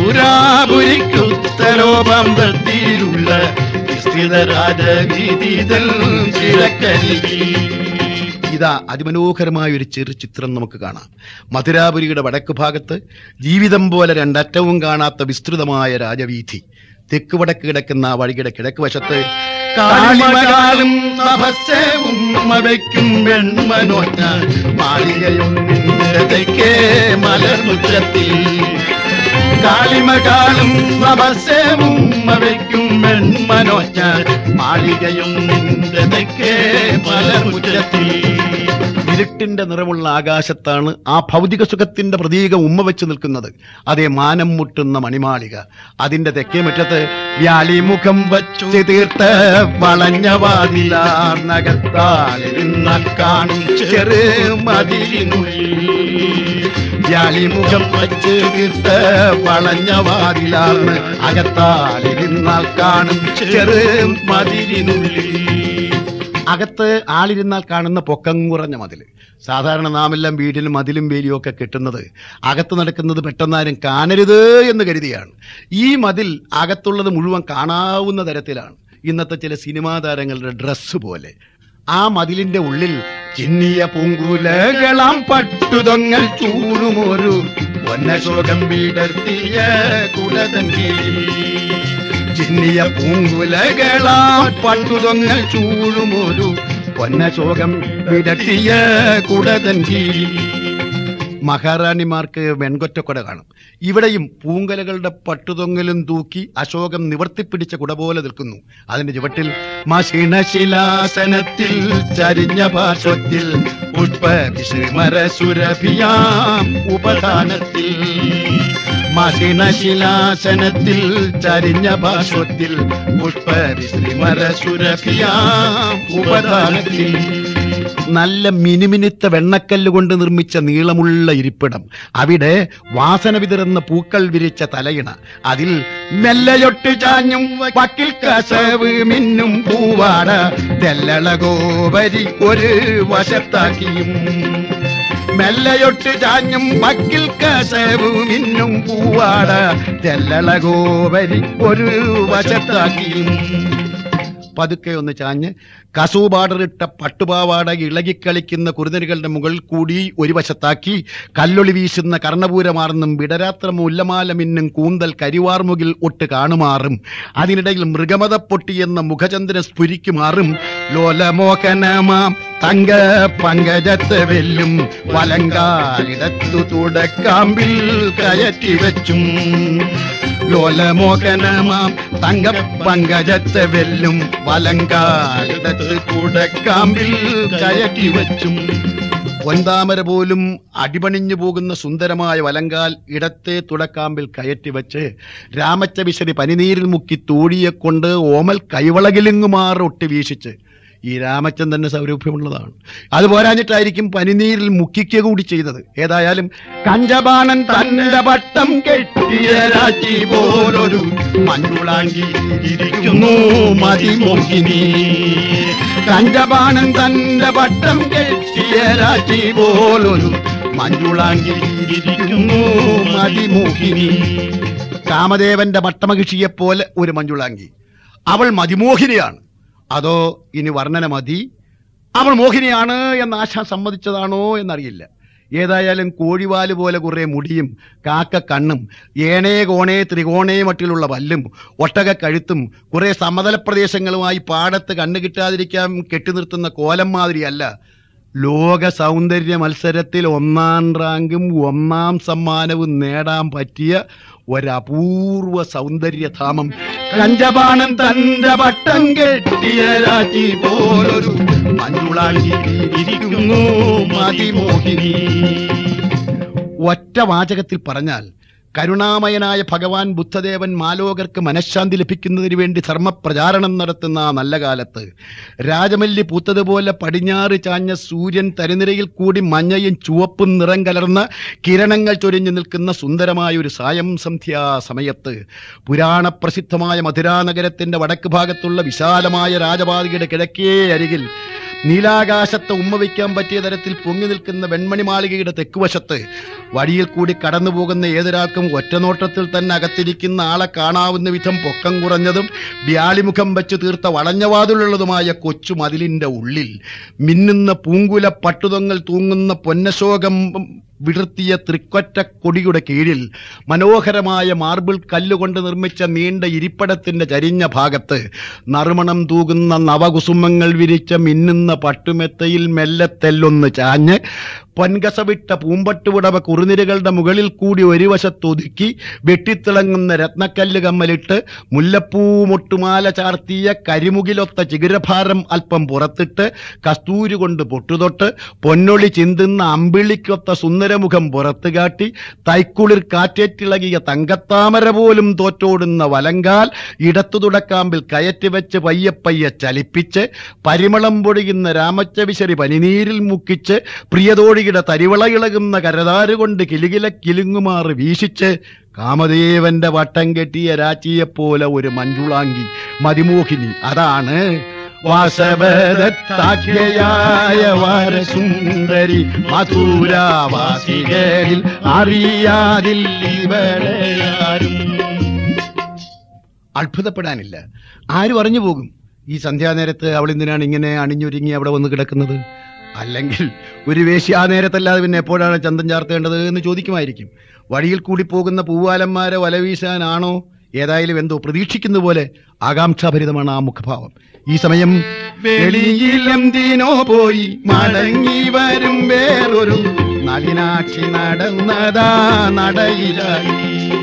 മധുരാപുരിക്കുത്തരോപാന്തത്തിലുള്ള വിസ്മിതരാജീതൻ കിഴക്കരി. ഇതാ അതിമനോഹരമായ ഒരു ചെറു ചിത്രം നമുക്ക് കാണാം. മധുരാപുരിയുടെ വടക്ക് ഭാഗത്ത് ജീവിതം പോലെ രണ്ടറ്റവും കാണാത്ത വിസ്തൃതമായ രാജവീഥി. തെക്ക് വടക്ക് കിടക്കുന്ന ആ വഴിയുടെ കിഴക്ക് വശത്ത് കാളിമകാലും തപസ്സവും വയ്ക്കും വെൺമനോറ്റ മാളികയൊന്നിന്റെ തെക്കേ മലർമുറ്റത്തിൽ കാളിമകാലും തപസ്സവും വയ്ക്കും വെൺമനോറ്റ മാളികയൊന്നിന്റെ തെക്കേ മലർമുറ്റത്തിൽ ഇരുട്ടിന്റെ നിറമുള്ള ആകാശത്താണ് ആ ഭൗതിക സുഖത്തിന്റെ പ്രതീകം ഉമ്മ വെച്ച് നിൽക്കുന്നത്. അതേ മാനം മുട്ടുന്ന മണിമാളിക. അതിന്റെ തെക്കേ മുറ്റത്ത് വ്യാലിമുഖം വച്ചു തീർത്ത് വളഞ്ഞ വാതിലാർന്നകത്താളിരുന്ന കാണും ചെറു മതിലിനുള്ളിൽ വ്യാലിമുഖം വച്ച് തീർത്ത് വളഞ്ഞ വാതിലാർന്ന് അകത്താളിരുന്നാൽ കാണും ചെറു മതിലിനുള്ളിൽ. അകത്ത് ആളിരുന്നാൽ കാണുന്ന പൊക്കം കുറഞ്ഞ മതില്. സാധാരണ നാമെല്ലാം വീടിനും മതിലും വേലിയും ഒക്കെ കിട്ടുന്നത് അകത്ത് നടക്കുന്നത് പെട്ടെന്നാരും കാണരുത് എന്ന് കരുതിയാണ്. ഈ മതിൽ അകത്തുള്ളത് മുഴുവൻ കാണാവുന്ന തരത്തിലാണ്. ഇന്നത്തെ ചില സിനിമാ താരങ്ങളുടെ ഡ്രസ്സ് പോലെ. ആ മതിലിന്റെ ഉള്ളിൽ ചിന്നിയ പൂങ്കുലകളാം പട്ടുതൊങ്ങൽ ചൂടുമൊരു പൊന്നശോകം വിടർത്തിയ കുടതങ്കീഴി ചിന്നിയ പൂങ്കുലകളാ പട്ടുതൊങ്ങൽ ചൂടുമൊരു പൊന്നശോകം വിടർത്തിയ കുടതങ്കീഴി. മഹാറാണിമാർക്ക് വെൺകൊറ്റക്കൊട കാണും. ഇവിടെയും പൂങ്കലകളുടെ പട്ടുതൊങ്ങലും തൂക്കി അശോകം നിവർത്തിപ്പിടിച്ച കുട പോലെ നിൽക്കുന്നു. അതിന്റെ ചുവട്ടിൽ മഷിണശിലാസനത്തിൽ ചരിഞ്ഞ പാർശ്വത്തിൽ പുഷ്പ വിശ്രിമര സുരഭിയാം ഉപദാനത്തിൽ മഷിണശിലാസനത്തിൽ ചരിഞ്ഞ പാർശ്വത്തിൽ പുഷ്പ വിശ്രിമര സുരഭിയാം ഉപദാനത്തിൽ. നല്ല മിനുമിനുത്ത വെണ്ണക്കല്ല് കൊണ്ട് നിർമ്മിച്ച നീളമുള്ള ഇരിപ്പിടം. അവിടെ വാസന വിതറുന്ന പൂക്കൾ വിരിച്ച തലയിണ. അതിൽ മെല്ലയൊട്ട് ചാഞ്ഞും വക്കിൽ കസവ് മിന്നും പൂവാട തെല്ലളകോവരി ഒരു വശത്താക്കിയും മെല്ലയൊട്ട് ചാഞ്ഞും വക്കിൽ കസവ് മിന്നും പൂവാട തെല്ലളകോവരി ഒരു വശത്താക്കിയും. പതുക്കെ ഒന്ന് ചാഞ്ഞ് കസൂബാടറിട്ട പട്ടുപാവാട ഇളകിക്കളിക്കുന്ന കുറുനരികളുടെ മുകളിൽ കൂടി ഒരു വശത്താക്കി കല്ലൊളി വീശുന്ന കർണപൂരമാർന്നും വിടരാത്ര മുല്ലമാല മിന്നും കൂന്തൽ കരിവാർമുകിൽ ഒട്ട് കാണുമാറും അതിനിടയിൽ മൃഗമത പൊട്ടിയെന്ന മുഖചന്ദ്രൻ സ്ഫുരിക്കുമാറും ലോലമോഹനമാം തങ്ക പങ്കജത്ത് വെല്ലും വലങ്കാലിടത്തു തുടക്കാമ്പിൽ കയറ്റി വെച്ചും ലോലമോഹനമാം തങ്ക പങ്കജത്ത് വെല്ലും വലങ്കാലിടത്ത് തുടക്കാമ്പിൽ കയറ്റി വെച്ചും. പൊൻതാമര പോലും അടിപണിഞ്ഞു പോകുന്ന സുന്ദരമായ വലങ്കാൽ ഇടത്തെ തുടക്കാമ്പിൽ കയറ്റിവെച്ച് രാമച്ച വിശരി പനിനീരിൽ മുക്കി തോഴിയെ കൊണ്ട് ഓമൽ കൈവളകിലുങ്ങുമാറൊട്ടി വീശിച്ച്. ഈ രാമച്ചൻ തന്നെ സൗരഭ്യമുള്ളതാണ്. അത് പോരാഞ്ഞിട്ടായിരിക്കും പനിനീരിൽ മുക്കിക്കുക കൂടി ചെയ്തത്. ഏതായാലും കഞ്ചബാണൻ തന്റെ പട്ടം കെട്ടിയ രാജി പോലൊരു മഞ്ഞുളാങ്കി ഇരിക്കുന്നു മതിമോഹിനി. കഞ്ചബാണൻ തന്റെ പട്ടം കെട്ടിയ രാജി പോലൊരു മഞ്ഞുളാങ്കി ഇരിക്കുന്നു മതിമോഹിനി. കാമദേവന്റെ മട്ടമഹിഷിയെപ്പോലെ ഒരു മഞ്ജുളാങ്കി. അവൾ മതിമോഹിനിയാണ്. അതോ ഇനി വർണ്ണന മതി? അവൾ മോഹിനിയാണ് എന്ന ആശ സമ്മതിച്ചതാണോ എന്നറിയില്ല. ഏതായാലും കോഴിവാല് പോലെ കുറെ മുടിയും കാക്ക കണ്ണും ഏണേ കോണേ ത്രികോണേ മട്ടിലുള്ള പല്ലും ഒട്ടക കഴുത്തും കുറെ സമതല പ്രദേശങ്ങളുമായി പാടത്ത് കണ്ണു കിട്ടാതിരിക്കാൻ കെട്ടിനിർത്തുന്ന കോലം മാതിരിയല്ല. ലോക സൗന്ദര്യ മത്സരത്തിൽ ഒന്നാം റാങ്കും ഒന്നാം സമ്മാനവും നേടാൻ പറ്റിയ ഒരപൂർവ സൗന്ദര്യധാമം. കഞ്ചബാണൻ തന്റെ പട്ടം കെട്ടിയ രാജി പോലൊരു മഞ്ഞുളാങ്കി ഇരിക്കുന്നു മതിമോഹിനി. ഒറ്റ വാചകത്തിൽ പറഞ്ഞാൽ കരുണാമയനായ ഭഗവാൻ ബുദ്ധദേവൻ മാലോകർക്ക് മനഃശാന്തി ലഭിക്കുന്നതിന് വേണ്ടി ധർമ്മപ്രചാരണം നടത്തുന്ന ആ നല്ല കാലത്ത് രാജമല്ലി പൂത്തതുപോലെ പടിഞ്ഞാറ് ചാഞ്ഞ സൂര്യൻ തരുനിരയിൽ കൂടി മഞ്ഞയും ചുവപ്പും നിറം കലർന്ന കിരണങ്ങൾ ചൊരിഞ്ഞു നിൽക്കുന്ന സുന്ദരമായ ഒരു സായം സന്ധ്യാ സമയത്ത് പുരാണപ്രസിദ്ധമായ മധുരാനഗരത്തിന്റെ വടക്ക് ഭാഗത്തുള്ള വിശാലമായ രാജപാതയുടെ കിഴക്കേ അരികിൽ നീലാകാശത്ത് ഉമ്മ വയ്ക്കാൻ പറ്റിയ തരത്തിൽ പൊങ്ങി നിൽക്കുന്ന വെൺമണി മാളികയുടെ തെക്കുവശത്ത് വഴിയിൽ കൂടി കടന്നു പോകുന്ന ഏതൊരാൾക്കും ഒറ്റനോട്ടത്തിൽ തന്നെ അകത്തിരിക്കുന്ന ആളെ കാണാവുന്ന വിധം പൊക്കം കുറഞ്ഞതും വ്യാളിമുഖം വെച്ച് തീർത്ത വളഞ്ഞവാതിലുള്ളതുമായ കൊച്ചു മതിലിന്റെ ഉള്ളിൽ മിന്നുന്ന പൂങ്കുല പട്ടുതൊങ്ങൽ തൂങ്ങുന്ന പൊന്നശോകം വിടർത്തിയ തൃക്കൊറ്റ കൊടിയുടെ കീഴിൽ മനോഹരമായ മാർബിൾ കല്ലുകൊണ്ട് നിർമ്മിച്ച നീണ്ട ഇരിപ്പടത്തിന്റെ ചരിഞ്ഞ ഭാഗത്ത് നറുമണം തൂകുന്ന നവകുസുമങ്ങൾ വിരിച്ച മിന്നുന്ന പട്ടുമെത്തയിൽ മെല്ലെ തെല്ലൊന്ന് ചാഞ്ഞ് പൊൻകസവിട്ട പൂമ്പട്ടുവിടവ കുറുനിരകളുടെ മുകളിൽ കൂടി ഒരു വശത്തൊതുക്കി വെട്ടിത്തിളങ്ങുന്ന രത്നക്കല്ല് കമ്മലിട്ട് മുല്ലപ്പൂ മുട്ടുമാല ചാർത്തിയ കരിമുകിലൊത്ത ചിഗിരഭാരം അല്പം പുറത്തിട്ട് കസ്തൂരി കൊണ്ട് പൊട്ടുതൊട്ട് പൊന്നൊളി ചിന്തുന്ന അമ്പിളിക്കൊത്ത സുന്ദരമുഖം പുറത്തു കാട്ടി തൈക്കുളിർ കാറ്റേറ്റിളകിയ തങ്കത്താമര പോലും തോറ്റോടുന്ന വലങ്കാൽ ഇടത്തു തുടക്കാമ്പിൽ കയറ്റി വെച്ച് പയ്യെ പയ്യെ ചലിപ്പിച്ച് പരിമളം പൊടിയുന്ന രാമച്ചവിശരി പനിനീരിൽ മുക്കിച്ച് പ്രിയതോടി തരിവള ഇളകുന്ന കരതാരുകൊണ്ട് കിലുകില കിലുങ്ങുമാറ് വീശിച്ച് കാമദേവന്റെ വട്ടം കെട്ടിയ രാച്ചിയെപ്പോലെ ഒരു മഞ്ജുളാങ്കി മതിമോഹിനി. അതാണ് വാസവദത്താഖ്യയായ വാരസുന്ദരി മധുരാവാസികളിൽ അറിയാതില്ലിവളയാരും. അത്ഭുതപ്പെടാനില്ല. ആരും അറിഞ്ഞു പോകും ഈ സന്ധ്യാനേരത്ത് അവൾ എന്തിനാണ് ഇങ്ങനെ അണിഞ്ഞൊരുങ്ങി അവിടെ വന്ന് കിടക്കുന്നത്. അല്ലെങ്കിൽ ഒരു വേശ്യ ആ നേരത്തല്ലാതെ പിന്നെ എപ്പോഴാണ് ചന്തം ചാർത്തേണ്ടത് എന്ന് ചോദിക്കുമായിരിക്കും. വഴിയിൽ കൂടി പോകുന്ന പൂവാലന്മാരെ വലവീശാനാണോ? ഏതായാലും എന്തോ പ്രതീക്ഷിക്കുന്ന പോലെ ആകാംക്ഷാഭരിതമാണ് ആ മുഖഭാവം. ഈ സമയം വെളിയിലെന്തിനോ പോയി മടങ്ങി വരും വേറൊരു നളിനാക്ഷി നടന്നതാ നടയിലായി.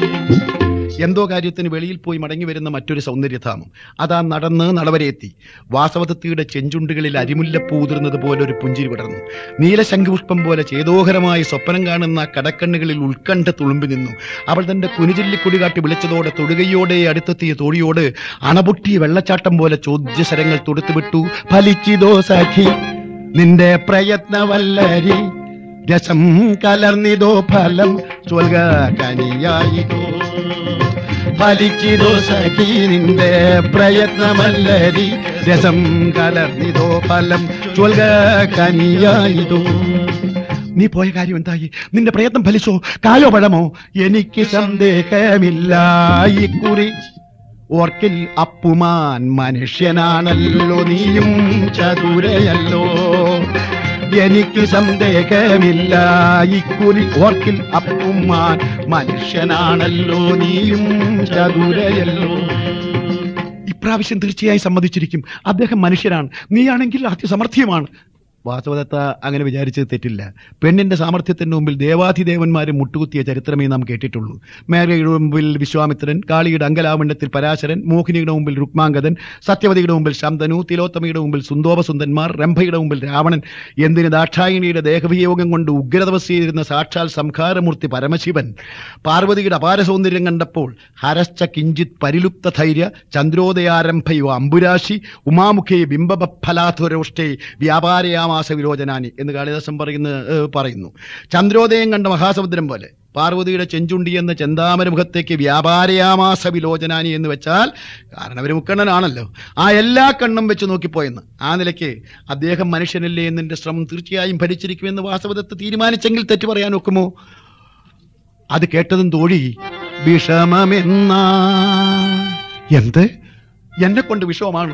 എന്തോ കാര്യത്തിന് വെളിയിൽ പോയി മടങ്ങി വരുന്ന മറ്റൊരു സൗന്ദര്യധാമം അതാ നടന്ന് നടവരെയെത്തി. വാസവദത്തിയുടെ ചെഞ്ചുണ്ടുകളിൽ അരിമുല്ലപ്പൂ ഉതിർന്നത് പോലെ ഒരു പുഞ്ചിരി വിടർന്നു. നീലശംഖുപുഷ്പം പോലെ ചേതോഹരമായി സ്വപ്നം കാണുന്ന കടക്കണ്ണുകളിൽ ഉത്കണ്ഠ തുളുമ്പി നിന്നു. അവൾ തന്റെ കുനിചില്ലിക്കൊടി കാട്ടി വിളിച്ചതോടെ തൊടുകയോടെ അടുത്തെത്തിയ തോഴിയോട് അണപൊട്ടിയ വെള്ളച്ചാട്ടം പോലെ ചോദ്യശരങ്ങൾ തൊടുത്തുവിട്ടു. ഫലിച്ചിതോ സഖി നിന്റെ പ്രയത്നവല്ലരി, രസം കലർന്നിതോ ഫലം സ്വർഗ കനിയായിതോ. ഫലിച്ചിതോ സഖി നിന്റെ പ്രയത്നമല്ലരി, രസം കലർന്നിതോ ഫലം സ്വർഗ കനിയായിതോ. നീ പോയ കാര്യം എന്തായി? നിന്റെ പ്രയത്നം ഫലിച്ചോ? കായോ പഴമോ? എനിക്ക് സന്ദേഹമില്ല ഇക്കുറി ഓർക്കിൽ അപ്പുമാൻ മനുഷ്യനാണല്ലോ, നീയും ചതുരയല്ലോ. എനിക്ക് സന്ദേഹമില്ല ഇക്കുറി ഓർക്കിൽ അപ്പുമാൻ മനുഷ്യനാണല്ലോ, നീയും ചതുരയല്ലോ. ഇപ്രാവശ്യം തീർച്ചയായും സമ്മതിച്ചിരിക്കും. അദ്ദേഹം മനുഷ്യനാണ്, നീയാണെങ്കിൽ അതിസമർത്ഥ്യമാണ്. വാസവദത്ത അങ്ങനെ വിചാരിച്ചത് തെറ്റില്ല. പെണ്ണിന്റെ സാമർഥ്യത്തിന് മുമ്പിൽ ദേവാധിദേവന്മാരും മുട്ടുകുത്തിയ ചരിത്രമേ നാം കേട്ടിട്ടുള്ളൂ. മേഘയുടെ മുമ്പിൽ വിശ്വാമിത്രൻ, കാളിയുടെ അങ്കലാവണ്യത്തിൽ പരാശരൻ, മോഹിനിയുടെ മുമ്പിൽ രുക്മാംഗദൻ, സത്യവതിയുടെ മുമ്പിൽ ശന്തനു, തിലോത്തമയുടെ മുമ്പിൽ സുന്ദോപസുന്ദന്മാർ, രംഭയുടെ മുമ്പിൽ രാവണൻ, എന്തിന് ദാക്ഷായണിയുടെ ദേഹവിയോഗം കൊണ്ട് ഉഗ്രതപസ്യയിരുന്ന സാക്ഷാൽ സംഹാരമൂർത്തി പരമശിവൻ, പാർവതിയുടെ അപാര സൗന്ദര്യം കണ്ടപ്പോൾ ഹരശ്ച കിഞ്ചിത് പരിലുപ്ത ധൈര്യ ചന്ദ്രോദയാരംഭയോ അംബുരാശി ഉമാമുഖേ ബിംബഫലാധുരോഷ്ടേ വ്യാപാരയാ വിലോചനാനി എന്ന് കാളിദാസൻ പറയുന്ന പറയുന്നു. ചന്ദ്രോദയം കണ്ട മഹാസമുദ്രം പോലെ പാർവതിയുടെ ചെഞ്ചുണ്ടി എന്ന ചെന്താമര മുഖത്തേക്ക് വ്യാപാരയാമാസ വിലോചനാനി എന്ന് വെച്ചാൽ കാരണം ഒരു മുക്കണ്ണനാണല്ലോ, ആ എല്ലാ കണ്ണും വെച്ച് നോക്കിപ്പോയെന്ന്. ആ നിലയ്ക്ക് അദ്ദേഹം മനുഷ്യനല്ലേ എന്നതിന്റെ ശ്രമം തീർച്ചയായും ഭരിച്ചിരിക്കുമെന്ന് വാസവദത്ത് തീരുമാനിച്ചെങ്കിൽ തെറ്റു പറയാൻ ഒക്കുമോ? അത് കേട്ടതും തോഴി വിഷമമെന്നാ. എന്ത്? എന്നെ കൊണ്ട് വിഷമമാണ്.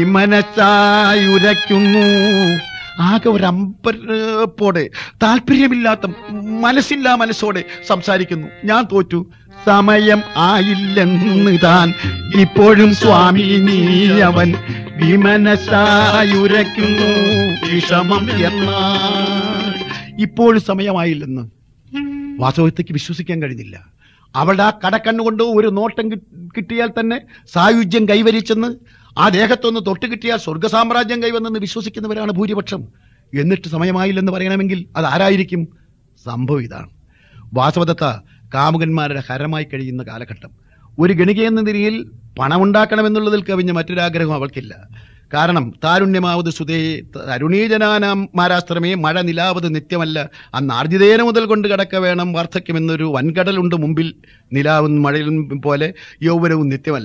വിമനസായുരയ്ക്കുന്നു. ആകെ ഒരു അമ്പരപ്പോടെ താല്പര്യമില്ലാത്ത മനസ്സില്ലാ മനസ്സോടെ സംസാരിക്കുന്നു. ഞാൻ തോറ്റു, സമയം ആയില്ലെന്ന് താൻ ഇപ്പോഴും സ്വാമി നീയവൻ വിമനസായുരയ്ക്കുന്നു വിഷമം എന്നാ. ഇപ്പോഴും സമയമായില്ലെന്ന് വാസവദത്തയ്ക്ക് വിശ്വസിക്കാൻ കഴിഞ്ഞില്ല. അവളുടെ ആ കടക്കണ്ണുകൊണ്ട് ഒരു നോട്ടം കിട്ടിയാൽ തന്നെ സായുജ്യം കൈവരിച്ചെന്ന്, ആ ദേഹത്തൊന്ന് തൊട്ട് കിട്ടിയാൽ സ്വർഗസാമ്രാജ്യം കൈവന്നെന്ന് വിശ്വസിക്കുന്നവരാണ് ഭൂരിപക്ഷം. എന്നിട്ട് സമയമായില്ലെന്ന് പറയണമെങ്കിൽ അത് ആരായിരിക്കും? സംഭവം ഇതാണ്. വാസവദത്ത കാമുകന്മാരുടെ ഹരമായി കഴിയുന്ന കാലഘട്ടം. ഒരു ഗണിക എന്ന നിലയിൽ പണമുണ്ടാക്കണമെന്നുള്ളതിൽ കവിഞ്ഞ മറ്റൊരാഗ്രഹം അവൾക്കില്ല. കാരണം താരുണ്യമാവത് സുതേ തരുണീജനാനാം മാരാസ്ത്രമേ മഴ നിലാവത് നിത്യമല്ല. അന്ന് ആർജിതേന മുതൽ കൊണ്ട് കടക്ക വേണം വാർദ്ധക്യമെന്നൊരു വൻകടലുണ്ട് മുമ്പിൽ. നിലാവും മഴയും പോലെ യൗവനവും നിത്യമല്ല.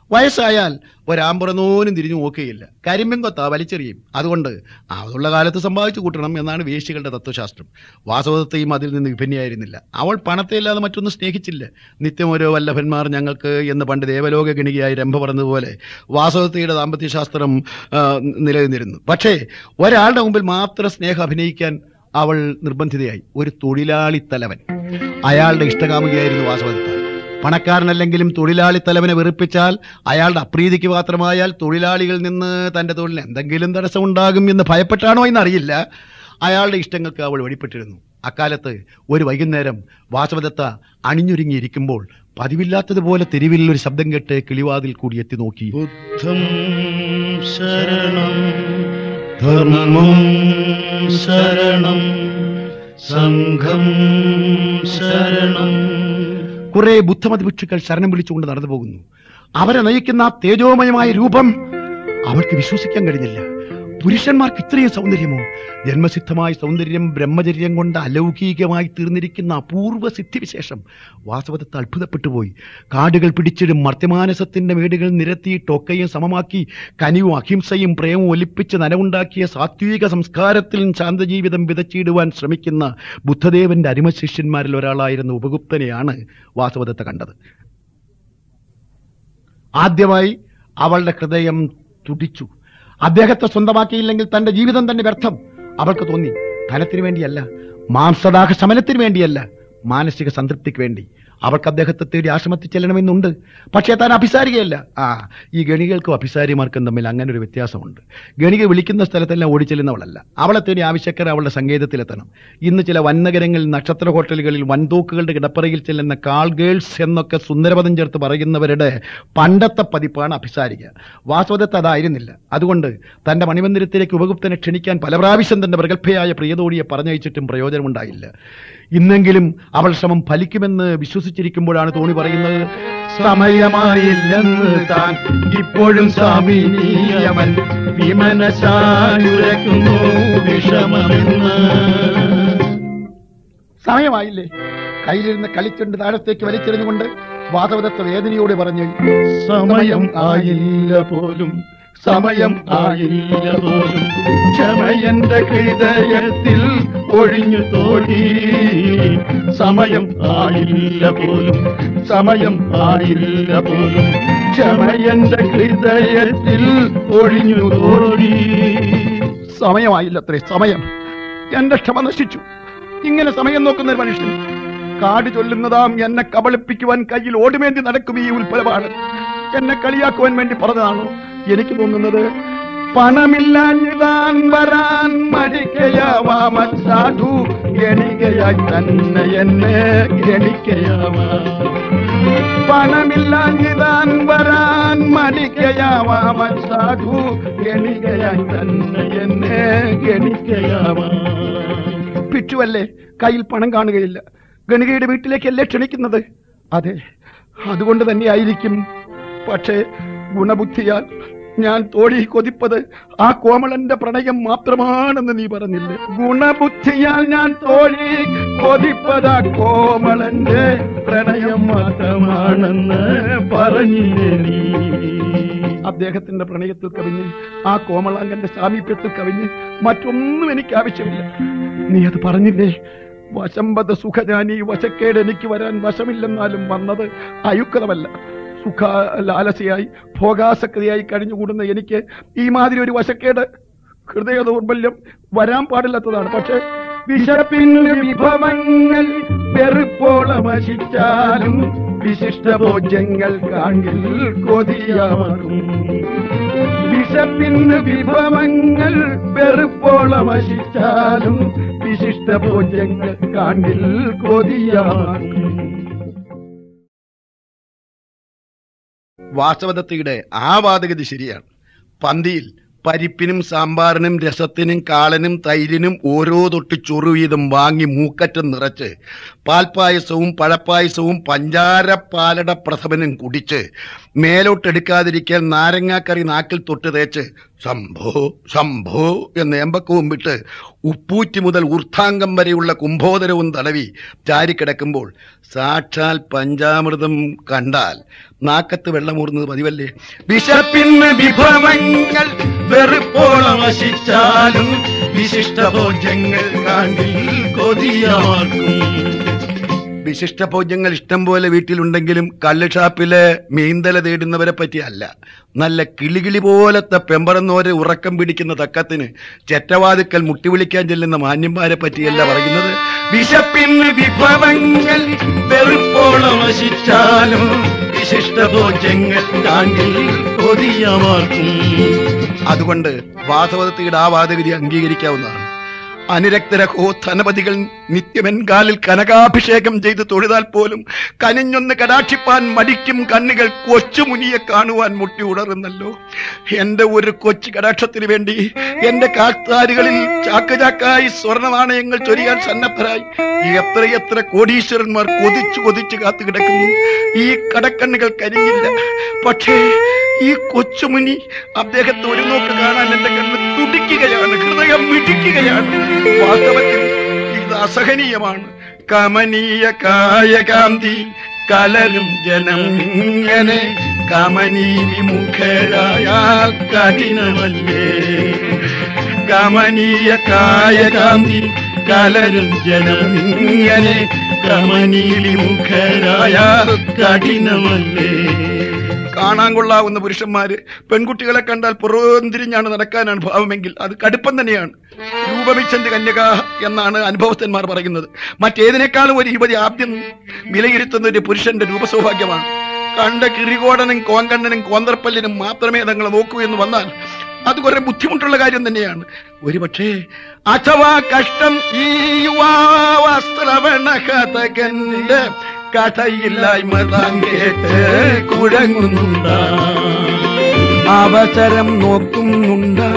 വയസ്സായാൽ ഒരാമ്പുറന്നോനും തിരിഞ്ഞു നോക്കുകയില്ല. കരിമ്പിൻ കൊത്താ വലിച്ചെറിയും. അതുകൊണ്ട് അതുള്ള കാലത്ത് സമ്പാദിച്ചു കൂട്ടണം എന്നാണ് വേശ്യകളുടെ തത്വശാസ്ത്രം. വാസവദത്തയും അതിൽ നിന്ന് വിഭിന്നയായിരുന്നില്ല. അവൾ പണത്തെയില്ലാതെ മറ്റൊന്നും സ്നേഹിച്ചില്ല. നിത്യം ഓരോ വല്ലഭന്മാർ ഞങ്ങൾക്ക് എന്ന് പണ്ട് ദേവലോക ഗണികയായി രംഭ പറഞ്ഞതുപോലെ വാസവദത്തയുടെ ദാമ്പത്യശാസ്ത്രം നിലനിന്നിരുന്നു. പക്ഷേ ഒരാളുടെ മുമ്പിൽ മാത്രം സ്നേഹം അഭിനയിക്കാൻ അവൾ നിർബന്ധിതയായി. ഒരു തൊഴിലാളി തലവൻ, അയാളുടെ ഇഷ്ടകാമുകിയായിരുന്നു വാസവദത്ത. പണക്കാരനല്ലെങ്കിലും തൊഴിലാളി തലവനെ വെറുപ്പിച്ചാൽ, അയാളുടെ അപ്രീതിക്ക് പാത്രമായാൽ തൊഴിലാളികളിൽ നിന്ന് തന്റെ തൊഴിലിന് എന്തെങ്കിലും തടസ്സം ഉണ്ടാകും എന്ന് ഭയപ്പെട്ടാണോ എന്നറിയില്ല, അയാളുടെ ഇഷ്ടങ്ങൾക്ക് അവൾ വഴിപ്പെട്ടിരുന്നു. അക്കാലത്ത് ഒരു വൈകുന്നേരം വാസവദത്ത അണിഞ്ഞൊരുങ്ങിയിരിക്കുമ്പോൾ പതിവില്ലാത്തതുപോലെ തെരുവിൽ ഒരു ശബ്ദം കേട്ട് കിളിവാതിൽ കൂടി എത്തി നോക്കി. ബുദ്ധം ശരണം ധർമ്മം ശരണം സംഘം ശരണം. കുറെ ബുദ്ധമത ഭിക്ഷുക്കൾ ശരണം വിളിച്ചുകൊണ്ട് നടന്നു പോകുന്നു. അവരെ നയിക്കുന്ന ആ തേജോമയമായ രൂപം അവൾക്ക് വിശ്വസിക്കാൻ കഴിഞ്ഞില്ല. പുരുഷന്മാർക്ക് ഇത്രയും സൗന്ദര്യമോ? ജന്മസിദ്ധമായ സൗന്ദര്യം ബ്രഹ്മചര്യം കൊണ്ട് അലൗകികമായി തീർന്നിരിക്കുന്ന അപൂർവ സിദ്ധിവിശേഷം. വാസവദത്ത അത്ഭുതപ്പെട്ടു പോയി. കാടുകൾ പിടിച്ചിടും മർത്യമാനസത്തിന്റെ മേടുകൾ നിരത്തിയിട്ടൊക്കെയും സമമാക്കി കനിവും അഹിംസയും പ്രേമവും ഒലിപ്പിച്ച് നനവുണ്ടാക്കിയ സാത്വിക സംസ്കാരത്തിൽ ശാന്തജീവിതം വിതച്ചിടുവാൻ ശ്രമിക്കുന്ന ബുദ്ധദേവന്റെ അരിമ ശിഷ്യന്മാരിൽ ഒരാളായിരുന്ന ഉപഗുപ്തനെയാണ് വാസവദത്ത കണ്ടത്. ആദ്യമായി അവളുടെ ഹൃദയം തുടിച്ചു. അദ്ദേഹത്തെ സ്വന്തമാക്കിയില്ലെങ്കിൽ തന്റെ ജീവിതം തന്നെ വ്യർത്ഥം. അവൾക്ക് തോന്നി, ധനത്തിനു വേണ്ടിയല്ല, മാംസദാഹ ശമനത്തിന് വേണ്ടിയല്ല, മാനസിക സംതൃപ്തിക്ക് വേണ്ടി അവൾക്ക് അദ്ദേഹത്തെ തേടി ആശ്രമത്തിൽ ചെല്ലണമെന്നുണ്ട്. പക്ഷേ താൻ അഭിസാരികയല്ല. ആ ഈ ഗണികൾക്കും അഭിസാരിമാർക്കും തമ്മിൽ അങ്ങനെ ഒരു വ്യത്യാസമുണ്ട്. ഗണിക വിളിക്കുന്ന സ്ഥലത്തെല്ലാം ഓടിച്ചെല്ലുന്നവളല്ല. അവളെ തേടി ആവശ്യക്കാർ അവളുടെ സങ്കേതത്തിലെത്തണം. ഇന്ന് ചില വൻനഗരങ്ങളിൽ നക്ഷത്ര ഹോട്ടലുകളിൽ വൻതോക്കുകളുടെ കിടപ്പറയിൽ ചെല്ലുന്ന കാൾ ഗേൾസ് എന്നൊക്കെ സുന്ദരപദം ചേർത്ത് പറയുന്നവരുടെ പണ്ടത്തെ പതിപ്പാണ് അഭിസാരിക. വാസവദത്ത അതായിരുന്നില്ല. അതുകൊണ്ട് തന്റെ മണിമന്ദിരത്തിലേക്ക് ഉപഗുപ്തനെ ക്ഷണിക്കാൻ പല പ്രാവശ്യം തന്റെ പ്രഗത്ഭയായ പ്രിയതോടിയെ പറഞ്ഞയച്ചിട്ടും പ്രയോജനമുണ്ടായില്ല. ഇന്നെങ്കിലും അവൾ ശ്രമം ഫലിക്കുമെന്ന് വിശ്വസിച്ചിരിക്കുമ്പോഴാണ് തോണി പറയുന്നത്, സമയമായില്ലെന്ന് താൻ ഇപ്പോഴും സ്വാമിനിയമൻ വിമനശാലുരക്കുന്നു വിഷമമെന്ന്. സമയമായില്ലേ? കയ്യിലിരുന്ന് കളിച്ചുണ്ട് താഴത്തേക്ക് വലിച്ചെറിഞ്ഞുകൊണ്ട് വാസവദത്ത വേദനയോടെ പറഞ്ഞു, സമയം ആയില്ല പോലും, സമയം ആയില്ല പോലും, ക്ഷമയന്റെ ഹൃദയത്തിൽ ഒഴിഞ്ഞു തോടി. സമയം ആയില്ല പോലും, സമയം ആയില്ല പോലും, ക്ഷമയന്റെ ഹൃദയത്തിൽ ഒഴിഞ്ഞു തോടി. സമയമായില്ലത്രേ, സമയം. എന്റെ ക്ഷമ നശിച്ചു. ഇങ്ങനെ സമയം നോക്കുന്ന ഒരു മനുഷ്യൻ കാട് ചൊല്ലുന്നതാം എന്നെ കബളിപ്പിക്കുവാൻ കയ്യിൽ ഓടുമേന്തി നടക്കും ഈ ഉൽപ്പലമാണ്. എന്നെ കളിയാക്കുവാൻ വേണ്ടി പറഞ്ഞതാണോ? എനിക്ക് തോന്നുന്നത് പണമില്ലാഞ്ഞിതാൻ വരാൻ മടിക്കയാവാമ സാധു ഗണികയായി തന്നെ എന്നെ ഗണിക്കയാവാ. പണമില്ലാഞ്ഞിതാൻ വരാൻ മടിക്കയാവാമ സാധു ഗണികയായി തന്നെ എന്നെ ഗണിക്കയാവാ. ഭിക്ഷുവല്ലേ, കയ്യിൽ പണം കാണുകയില്ല. ഗണികയുടെ വീട്ടിലേക്കല്ലേ ക്ഷണിക്കുന്നത്? അതെ, അതുകൊണ്ട് തന്നെയായിരിക്കും. പക്ഷേ ഗുണബുദ്ധിയാൽ ഞാൻ തോഴി കൊതിപ്പത് ആ കോമളന്റെ പ്രണയം മാത്രമാണെന്ന് നീ പറഞ്ഞില്ലേ? ഗുണബുദ്ധിയാൽ ഞാൻ തോഴി കൊതിപ്പത് ആ കോമളന്റെ പ്രണയം മാത്രമാണെന്ന് പറഞ്ഞില്ലേ നീ? അദ്ദേഹത്തിന്റെ പ്രണയത്തിൽ കവിഞ്ഞ്, ആ കോമളാങ്കന്റെ സാമീപ്യത്തിൽ കവിഞ്ഞ് മറ്റൊന്നും എനിക്ക് ആവശ്യമില്ല. നീ അത് പറഞ്ഞില്ലേ? വശംബദ സുഖജാനി, വശക്കേട് എനിക്ക് വരാൻ വശമില്ലെന്നാലും വന്നത് അയുക്തമല്ല. സുഖ ലാലസയായി ഭോഗാസക്തിയായി കഴിഞ്ഞുകൂടുന്ന എനിക്ക് ഈ മാതിരി ഒരു വശക്കേട്, ഹൃദയ ദൗർബല്യം വരാൻ പാടില്ലാത്തതാണ്. പക്ഷേ വിശപ്പിന് വിഭവങ്ങൾ വെറുപ്പോളം വശിച്ചാലും വിശിഷ്ട ഭോജ്യങ്ങൾ കാണിൽ കൊതിയാകും. വിശപ്പിന് വിഭവങ്ങൾ വെറുപ്പോളം വശിച്ചാലും വിശിഷ്ട ഭോജ്യങ്ങൾ കാണിൽ കൊതിയാകും. വാസവദത്തയുടെ ആ വാദഗതി ശരിയാണ്. പന്തിയിൽ പരിപ്പിനും സാമ്പാറിനും രസത്തിനും കാളനും തൈരിനും ഓരോ തൊട്ട് ചൊറു വീതം വാങ്ങി മൂക്കറ്റം നിറച്ച് പാൽപ്പായസവും പഴപ്പായസവും പഞ്ചാരപ്പാലട പ്രഥമനും കുടിച്ച് മേലോട്ടെടുക്കാതിരിക്കാൻ നാരങ്ങാക്കറി നാക്കിൽ തൊട്ട് തേച്ച് ശംഭോ ശംഭോ എന്ന് ഏമ്പക്കവും വിട്ട് ഉപ്പൂറ്റി മുതൽ ഊർധാംഗം വരെയുള്ള കുംഭോദരവും തടവി ചാരിക്കിടക്കുമ്പോൾ സാക്ഷാൽ പഞ്ചാമൃതം കണ്ടാൽ നാക്കത്ത് വെള്ളമൂർന്നത് പതിവല്ലേ. വിശപ്പിന് വിഭവങ്ങൾ വെറുപ്പോളം വശിച്ചാലും വിശിഷ്ട ഭോജ്യങ്ങൾ കാണ്ടിൽ കൊതിയാർക്കും. വിശിഷ്ട ഭോജ്യങ്ങൾ ഇഷ്ടം പോലെ വീട്ടിലുണ്ടെങ്കിലും കള്ള് ഷാപ്പിലെ മീന്തല തേടുന്നവരെ പറ്റിയല്ല. നല്ല കിളികിളി പോലത്തെ പെമ്പറന്നോരെ ഉറക്കം പിടിക്കുന്ന തക്കത്തിന് ചെറ്റവാതുക്കൽ മുട്ടി വിളിക്കാൻ ചെല്ലുന്ന മാന്യന്മാരെ പറ്റിയല്ല പറയുന്നത്. വിശപ്പിന് വിഭവങ്ങൾ വെറുപ്പോളം വശിച്ചാലും വിശിഷ്ട ഭോജ്യങ്ങൾ കാണ്ടിൽ കൊതിയാർക്കും. അതുകൊണ്ട് വാസവദത്തിയുടെ ആ വാദഗതി അംഗീകരിക്കാവുന്നതാണ്. അനുരക്തരഹോ ധനപതികൾ നിത്യമെൻകാലിൽ കനകാഭിഷേകം ചെയ്ത് തൊഴുതാൽ പോലും കനിഞ്ഞൊന്ന് കടാക്ഷിപ്പാൻ മടിക്കും കണ്ണുകൾ കൊച്ചുമുനിയെ കാണുവാൻ മുട്ടി ഉണർന്നല്ലോ. എന്റെ ഒരു കൊച്ചു കടാക്ഷത്തിന് വേണ്ടി എന്റെ കാൽത്താരുകളിൽ ചാക്ക് ചാക്കായി സ്വർണ്ണ നാണയങ്ങൾ ചൊരിയാൻ സന്നദ്ധരായി എത്രയെത്ര കോടീശ്വരന്മാർ കൊതിച്ചു കൊതിച്ചു കാത്തു കിടക്കുന്നു. ഈ കടക്കണ്ണുകൾ കരിഞ്ഞില്ല. പക്ഷേ ഈ കൊച്ചുമുനി അദ്ദേഹത്തെ ഒരു നോക്ക് കാണാൻ എന്റെ കണ്ണ് തുടിക്കുകയാണ്, ഹൃദയം മിടിക്കുകയാണ്. വാസ്തവത്തിൽ ഇത് അസഹനീയമാണ്. കമനീയ കായകാന്തി കലരും ജനം ഇങ്ങനെ കമനീ വിമുഖരായാൽ കഠിനമല്ലേ. കമനീയ കായകാന്തി കലരും ജനം ഇങ്ങനെ കമനീ വിമുഖരായാൽ കഠിനമല്ലേ. കാണാൻ കൊള്ളാവുന്ന പുരുഷന്മാര് പെൺകുട്ടികളെ കണ്ടാൽ പുറംതിരിഞ്ഞാണ് നടക്കാനാണ് ഭാവമെങ്കിൽ അത് കടുപ്പം തന്നെയാണ്. രൂപമിച്ചന്റെ കന്യക എന്നാണ് അനുഭവസ്ഥന്മാർ പറയുന്നത്. മറ്റേതിനേക്കാളും ഒരു യുവതി ആദ്യം വിലയിരുത്തുന്ന ഒരു പുരുഷന്റെ രൂപസൗഭാഗ്യമാണ്. കണ്ട കിറികോടനും കോങ്കണ്ണനും കോന്തർപ്പല്ലിനും മാത്രമേ തങ്ങളെ നോക്കൂ എന്ന് വന്നാൽ അത് കുറെ ബുദ്ധിമുട്ടുള്ള കാര്യം തന്നെയാണ്. ഒരുപക്ഷേ അഥവാ കഷ്ടം ഈ യുവാവസ്ത്രവണ കഥകന്റെ കഥയില്ലായ്മ താൻ കേട്ട് കുഴങ്ങുന്നുണ്ടാ, അവസരം നോക്കുന്നുണ്ടാ,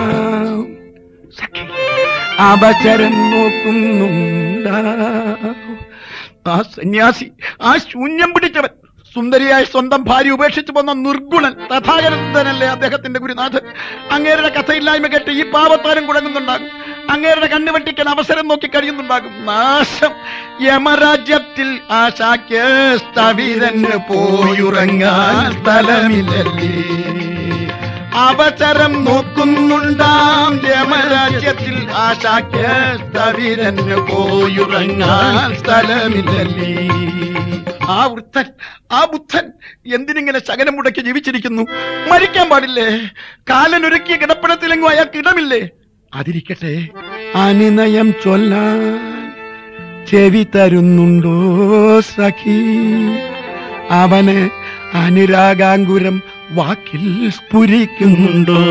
അവസരം നോക്കുന്നുണ്ടാ. ആ സന്യാസി, ആ ശൂന്യം പിടിച്ചവൻ, സുന്ദരിയായ സ്വന്തം ഭാര്യ ഉപേക്ഷിച്ചു പോന്ന നിർഗുണൻ തഥാഗതനല്ലേ അദ്ദേഹത്തിന്റെ ഗുരുനാഥൻ. അങ്ങേരുടെ കഥയില്ലായ്മ കേട്ട് ഈ പാവത്താരം കുഴങ്ങുന്നുണ്ടാകും. അങ്ങേരുടെ കണ്ണുവെട്ടിക്കാൻ അവസരം നോക്കി കഴിയുന്നുണ്ടാകും. നാശം. യമരാജ്യത്തിൽ ആശാക്ക് സ്ഥവിരന് പോയുറങ്ങാൻ സ്ഥലമില്ലല്ലേ. അവസരം നോക്കുന്നുണ്ടാം യമരാജ്യത്തിൽ ആശാക്ക് സ്ഥവിരന് പോയുറങ്ങാൻ സ്ഥലമില്ലല്ലേ. ആ വൃദ്ധൻ, ആ ബുദ്ധൻ എന്തിനിങ്ങനെ ശകനം മുടക്കി ജീവിച്ചിരിക്കുന്നു? മരിക്കാൻ പാടില്ലേ? കാലനൊരുക്കിയ കിടപ്പിടത്തിലെങ്ങും അയാൾക്ക് ഇടമില്ലേ? അതിരിക്കട്ടെ, അനുനയം ചൊല്ലാൻ ചെവി തരുന്നുണ്ടോ സഖി? അവന് അനുരാഗാങ്കുരം വാക്കിൽ സ്ഫുരിക്കുന്നുണ്ടോ?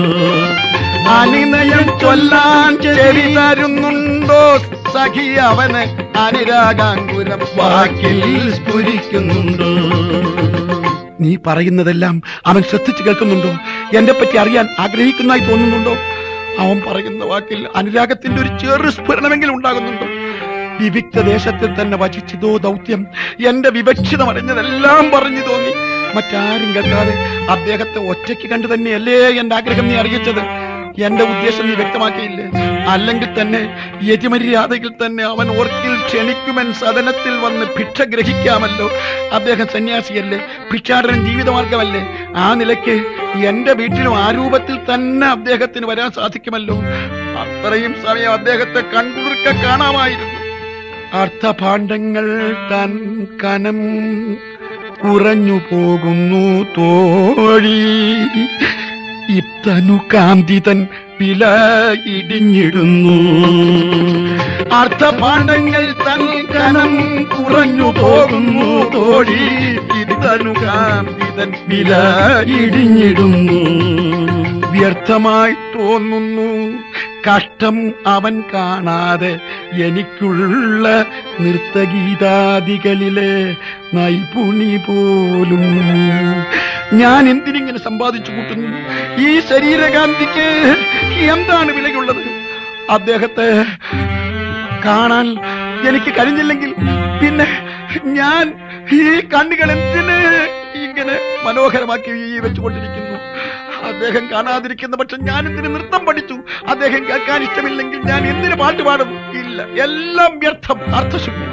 അനുനയം ചൊല്ലാൻ ചെവി തരുന്നുണ്ടോ സഖി? അവന് അനുരാഗാങ്കുരം വാക്കിൽ സ്ഫുരിക്കുന്നുണ്ടോ? നീ പറയുന്നതെല്ലാം അവൻ ശ്രദ്ധിച്ചു കേൾക്കുന്നുണ്ടോ? എന്നെ പറ്റി അറിയാൻ ആഗ്രഹിക്കുന്നതായി തോന്നുന്നുണ്ടോ? അവൻ പറയുന്ന വാക്കിൽ അനുരാഗത്തിന്റെ ഒരു ചെറു സ്ഫുരണമെങ്കിലും ഉണ്ടാകുന്നുണ്ടോ? വിവിക്ത ദേശത്തിൽ തന്നെ വചിച്ചതോ ദൗത്യം. എന്റെ വിവക്ഷിതം അറിഞ്ഞതെല്ലാം പറഞ്ഞു തോന്നി. മറ്റാരും കേൾക്കാതെ അദ്ദേഹത്തെ ഒറ്റയ്ക്ക് കണ്ടു തന്നെയല്ലേ എന്റെ ആഗ്രഹം നീ അറിയിച്ചത്? എന്റെ ഉദ്ദേശം നീ വ്യക്തമാക്കിയില്ലേ? അല്ലെങ്കിൽ തന്നെ യതിമര്യാദയിൽ തന്നെ അവൻ ഓർക്കിൽ ക്ഷണിക്കുമെൻ സദനത്തിൽ വന്ന് ഭിക്ഷ ഗ്രഹിക്കാമല്ലോ. അദ്ദേഹം സന്യാസിയല്ലേ, ഭിക്ഷാടനം ജീവിതമാർഗമല്ലേ. ആ നിലയ്ക്ക് എന്റെ വീട്ടിലും ആ രൂപത്തിൽ തന്നെ അദ്ദേഹത്തിന് വരാൻ സാധിക്കുമല്ലോ. അത്രയും സമയം അദ്ദേഹത്തെ കൺകുളിർക്ക കാണാമായിരുന്നു. അർത്ഥഭാണ്ഡങ്ങൾ തൻ കനം കുറഞ്ഞു പോകുന്നു തോഴി, ഇത്തനു കാന്തിതൻ വില ഇടിഞ്ഞിടുന്നു. അർത്ഥഭാണ്ഡങ്ങൾ തൻ കനം കുറഞ്ഞു പോകുന്നു തോഴി, ഇത്തനു കാന്തിതൻ വില ഇടിഞ്ഞിടുന്നു. വ്യർത്ഥമായി തോന്നുന്നു കഷ്ടം അവൻ കാണാതെ എനിക്കുള്ള നൃത്തഗീതാദികളിലെ നൈപുണി പോലും. ഞാൻ എന്തിനിങ്ങനെ സമ്പാദിച്ചു കൂട്ടുന്നു? ഈ ശരീരകാന്തിക്ക് എന്താണ് വിലയുള്ളത്? അദ്ദേഹത്തെ കാണാൻ എനിക്ക് കഴിഞ്ഞില്ലെങ്കിൽ പിന്നെ ഞാൻ ഈ കണ്ണുകൾ എന്തിന് ഇങ്ങനെ മനോഹരമാക്കി വെച്ചുകൊണ്ടിരിക്കുന്നു? അദ്ദേഹം കാണാതിരിക്കുന്ന പക്ഷം ഞാൻ എന്തിന് നൃത്തം പഠിച്ചു? അദ്ദേഹം കേൾക്കാൻ ഇഷ്ടമില്ലെങ്കിൽ ഞാൻ എന്തിന് പാട്ട് പാടും? ഇല്ല, എല്ലാം വ്യർത്ഥം, അർത്ഥശൂന്യം.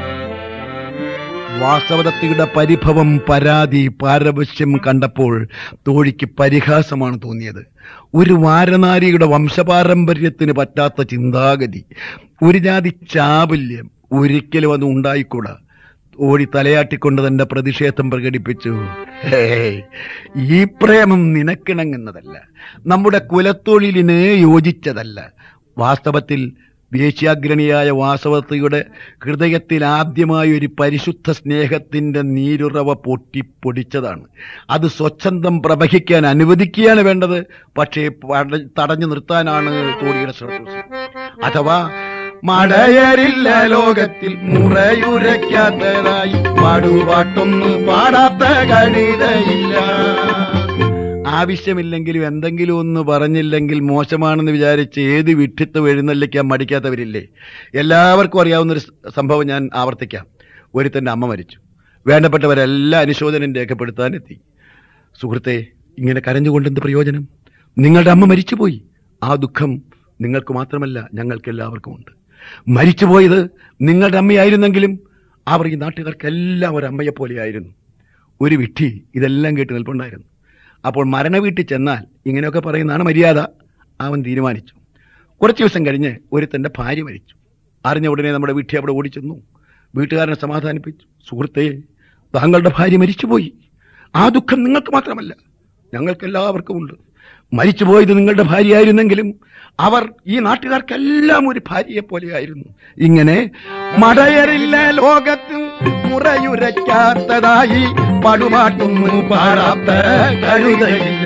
വാസവദത്തയുടെ പരിഭവം, പരാതി, പാരവശ്യം കണ്ടപ്പോൾ തോഴിക്ക് പരിഹാസമാണ് തോന്നിയത്. ഒരു വാരനാരിയുടെ വംശപാരമ്പര്യത്തിന് പറ്റാത്ത ചിന്താഗതി, ഒരു ജാതി ചാബല്യം ഒരിക്കലും അത് ഉണ്ടായിക്കൂടാ. ഓടി തലയാട്ടിക്കൊണ്ട് തന്റെ പ്രതിഷേധം പ്രകടിപ്പിച്ചു. ഹേയ്, ഈ പ്രേമം നിനക്കിണങ്ങുന്നതല്ല, നമ്മുടെ കുലത്തൊഴിലിന് യോജിച്ചതല്ല. വാസ്തവത്തിൽ വേശ്യാഗ്രണിയായ വാസവതയുടെ ഹൃദയത്തിൽ ആദ്യമായി ഒരു പരിശുദ്ധ സ്നേഹത്തിന്റെ നീരുറവ പൊട്ടിപ്പൊടിച്ചതാണ്. അത് സ്വച്ഛന്തം പ്രവഹിക്കാൻ അനുവദിക്കുകയാണ് വേണ്ടത്, പക്ഷേ തടഞ്ഞു നിർത്താനാണ് തോഴിയുടെ ശ്രദ്ധ. അഥവാ മടയരില്ല ലോകത്തിൽ മുറയുരയ്ക്കാത്തതായി പാടുപാട്ടൊന്നു പാടാത്ത കവിതയില്ല. ആവശ്യമില്ലെങ്കിലും എന്തെങ്കിലും ഒന്ന് പറഞ്ഞില്ലെങ്കിൽ മോശമാണെന്ന് വിചാരിച്ച് ഏത് വിഡ്ഢിത്തം എഴുന്നള്ളിക്കാൻ മടിക്കാത്തവരില്ലേ? എല്ലാവർക്കും അറിയാവുന്നൊരു സംഭവം ഞാൻ ആവർത്തിക്കാം. ഒരുത്തന്റെ അമ്മ മരിച്ചു. വേണ്ടപ്പെട്ടവരെല്ലാം അനുശോചനം രേഖപ്പെടുത്താനെത്തി. സുഹൃത്തെ, ഇങ്ങനെ കരഞ്ഞുകൊണ്ടെന്ത് പ്രയോജനം? നിങ്ങളുടെ അമ്മ മരിച്ചുപോയി. ആ ദുഃഖം നിങ്ങൾക്ക് മാത്രമല്ല, ഞങ്ങൾക്ക് എല്ലാവർക്കും ഉണ്ട്. മരിച്ചുപോയത് നിങ്ങളുടെ അമ്മയായിരുന്നെങ്കിലും അവർ ഈ നാട്ടുകാർക്കെല്ലാം ഒരു അമ്മയെപ്പോലെയായിരുന്നു. ഒരു വിഡ്ഢി ഇതെല്ലാം കേട്ട് നിൽപ്പുണ്ടായിരുന്നു. അപ്പോൾ മരണ വീട്ടിൽ ചെന്നാൽ ഇങ്ങനെയൊക്കെ പറയുന്നതാണ് മര്യാദ. അവൻ തീരുമാനിച്ചു. കുറച്ച് ദിവസം കഴിഞ്ഞ് ഒരുത്തന്റെ ഭാര്യ മരിച്ചു. അറിഞ്ഞ ഉടനെ നമ്മുടെ വിഡ്ഢി അവിടെ ഓടിച്ചെന്നു. വീട്ടുകാരനെ സമാധാനിപ്പിച്ചു. സുഹൃത്തെ, താങ്കളുടെ ഭാര്യ മരിച്ചുപോയി. ആ ദുഃഖം നിങ്ങൾക്ക് മാത്രമല്ല, ഞങ്ങൾക്കെല്ലാവർക്കും ഉണ്ട്. മരിച്ചുപോയത് നിങ്ങളുടെ ഭാര്യയായിരുന്നെങ്കിലും അവർ ഈ നാട്ടുകാർക്കെല്ലാം ഒരു ഭാര്യയെ പോലെയായിരുന്നു. ഇങ്ങനെ മടയരില്ല ലോകത്ത് മുറയുരയ്ക്കാത്തതായി പടുപാട്ടൊന്നും പാടാത്ത കഴുതയില്ല.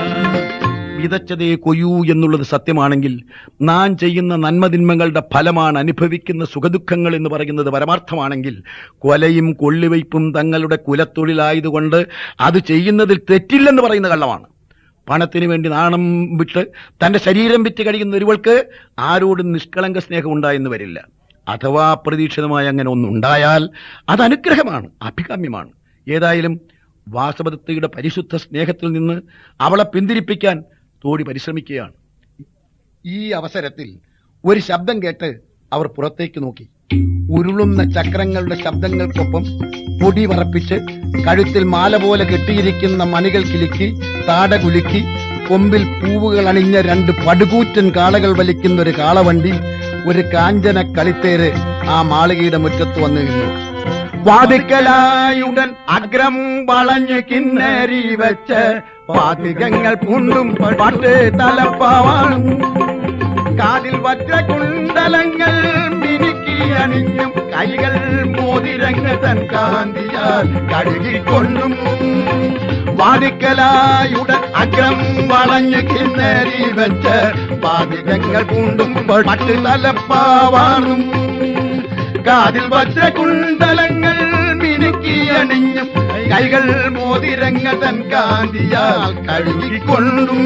വിതച്ചതേ കൊയ്യൂ എന്നുള്ളത് സത്യമാണെങ്കിൽ നാം ചെയ്യുന്ന നന്മതിന്മകളുടെ ഫലമാണ് അനുഭവിക്കുന്ന സുഖദുഃഖങ്ങൾ എന്ന് പറയുന്നത് പരമാർത്ഥമാണെങ്കിൽ കൊലയും കൊള്ളിവയ്പും തങ്ങളുടെ കുലത്തൊഴിലായതുകൊണ്ട് അത് ചെയ്യുന്നതിൽ തെറ്റില്ലെന്ന് പറയുന്ന കള്ളമാണ്. പണത്തിന് വേണ്ടി നാണം വിട്ട് തന്റെ ശരീരം വിറ്റ് കഴിയുന്ന ഒരുവൾക്ക് ആരോടും നിഷ്കളങ്ക സ്നേഹം ഉണ്ടായെന്ന് വരില്ല. അഥവാ അപ്രതീക്ഷിതമായി അങ്ങനെ ഒന്നുണ്ടായാൽ അത് അനുഗ്രഹമാണ്, അഭികാമ്യമാണ്. ഏതായാലും വാസവദത്തയുടെ പരിശുദ്ധ സ്നേഹത്തിൽ നിന്ന് അവളെ പിന്തിരിപ്പിക്കാൻ തോടി പരിശ്രമിക്കുകയാണ്. ഈ അവസരത്തിൽ ഒരു ശബ്ദം കേട്ട് അവർ പുറത്തേക്ക് നോക്കി. ഉരുളുന്ന ചക്രങ്ങളുടെ ശബ്ദങ്ങൾക്കൊപ്പം പൊടി വറപ്പിച്ച് കഴുത്തിൽ മാല പോലെ കെട്ടിയിരിക്കുന്ന മണികൾ കിലുക്കി താട കുലുക്കി കൊമ്പിൽ പൂവുകൾ അണിഞ്ഞ രണ്ട് പടുകൂറ്റൻ കാളകൾ വലിക്കുന്ന ഒരു കാളവണ്ടി, ഒരു കാഞ്ചന കളിത്തേര് ആ മാളികയുടെ മുറ്റത്ത് വന്നു നിന്നു. വാതിക്കലായുടൻ അഗ്രം വളഞ്ഞ് കിന്നരി വെച്ച് പാതികങ്ങൾ പൂണ്ടും പാട്ട് തലപ്പാവാണ്. കാതിൽ വജ്രകുണ്ടലങ്ങൾ മിനുക്കി അണിഞ്ഞും കൈകൾ മോതിരങ്ങൾ തൻ കാന്തിയാൽ കഴുകിക്കൊണ്ടും വാതിക്കലായുടൻ അഗ്രം വളഞ്ഞ് കിന്നരി വെച്ച് പാതികങ്ങൾ പൂണ്ടും പാട്ട് തലപ്പാവാണും. കാതിൽ വജ്രകുണ്ടലങ്ങൾ മിനുക്കി അണിഞ്ഞും കൈകൾ മോതിരങ്ങൾ തൻ കാന്തിയാൽ കഴുകിക്കൊണ്ടും.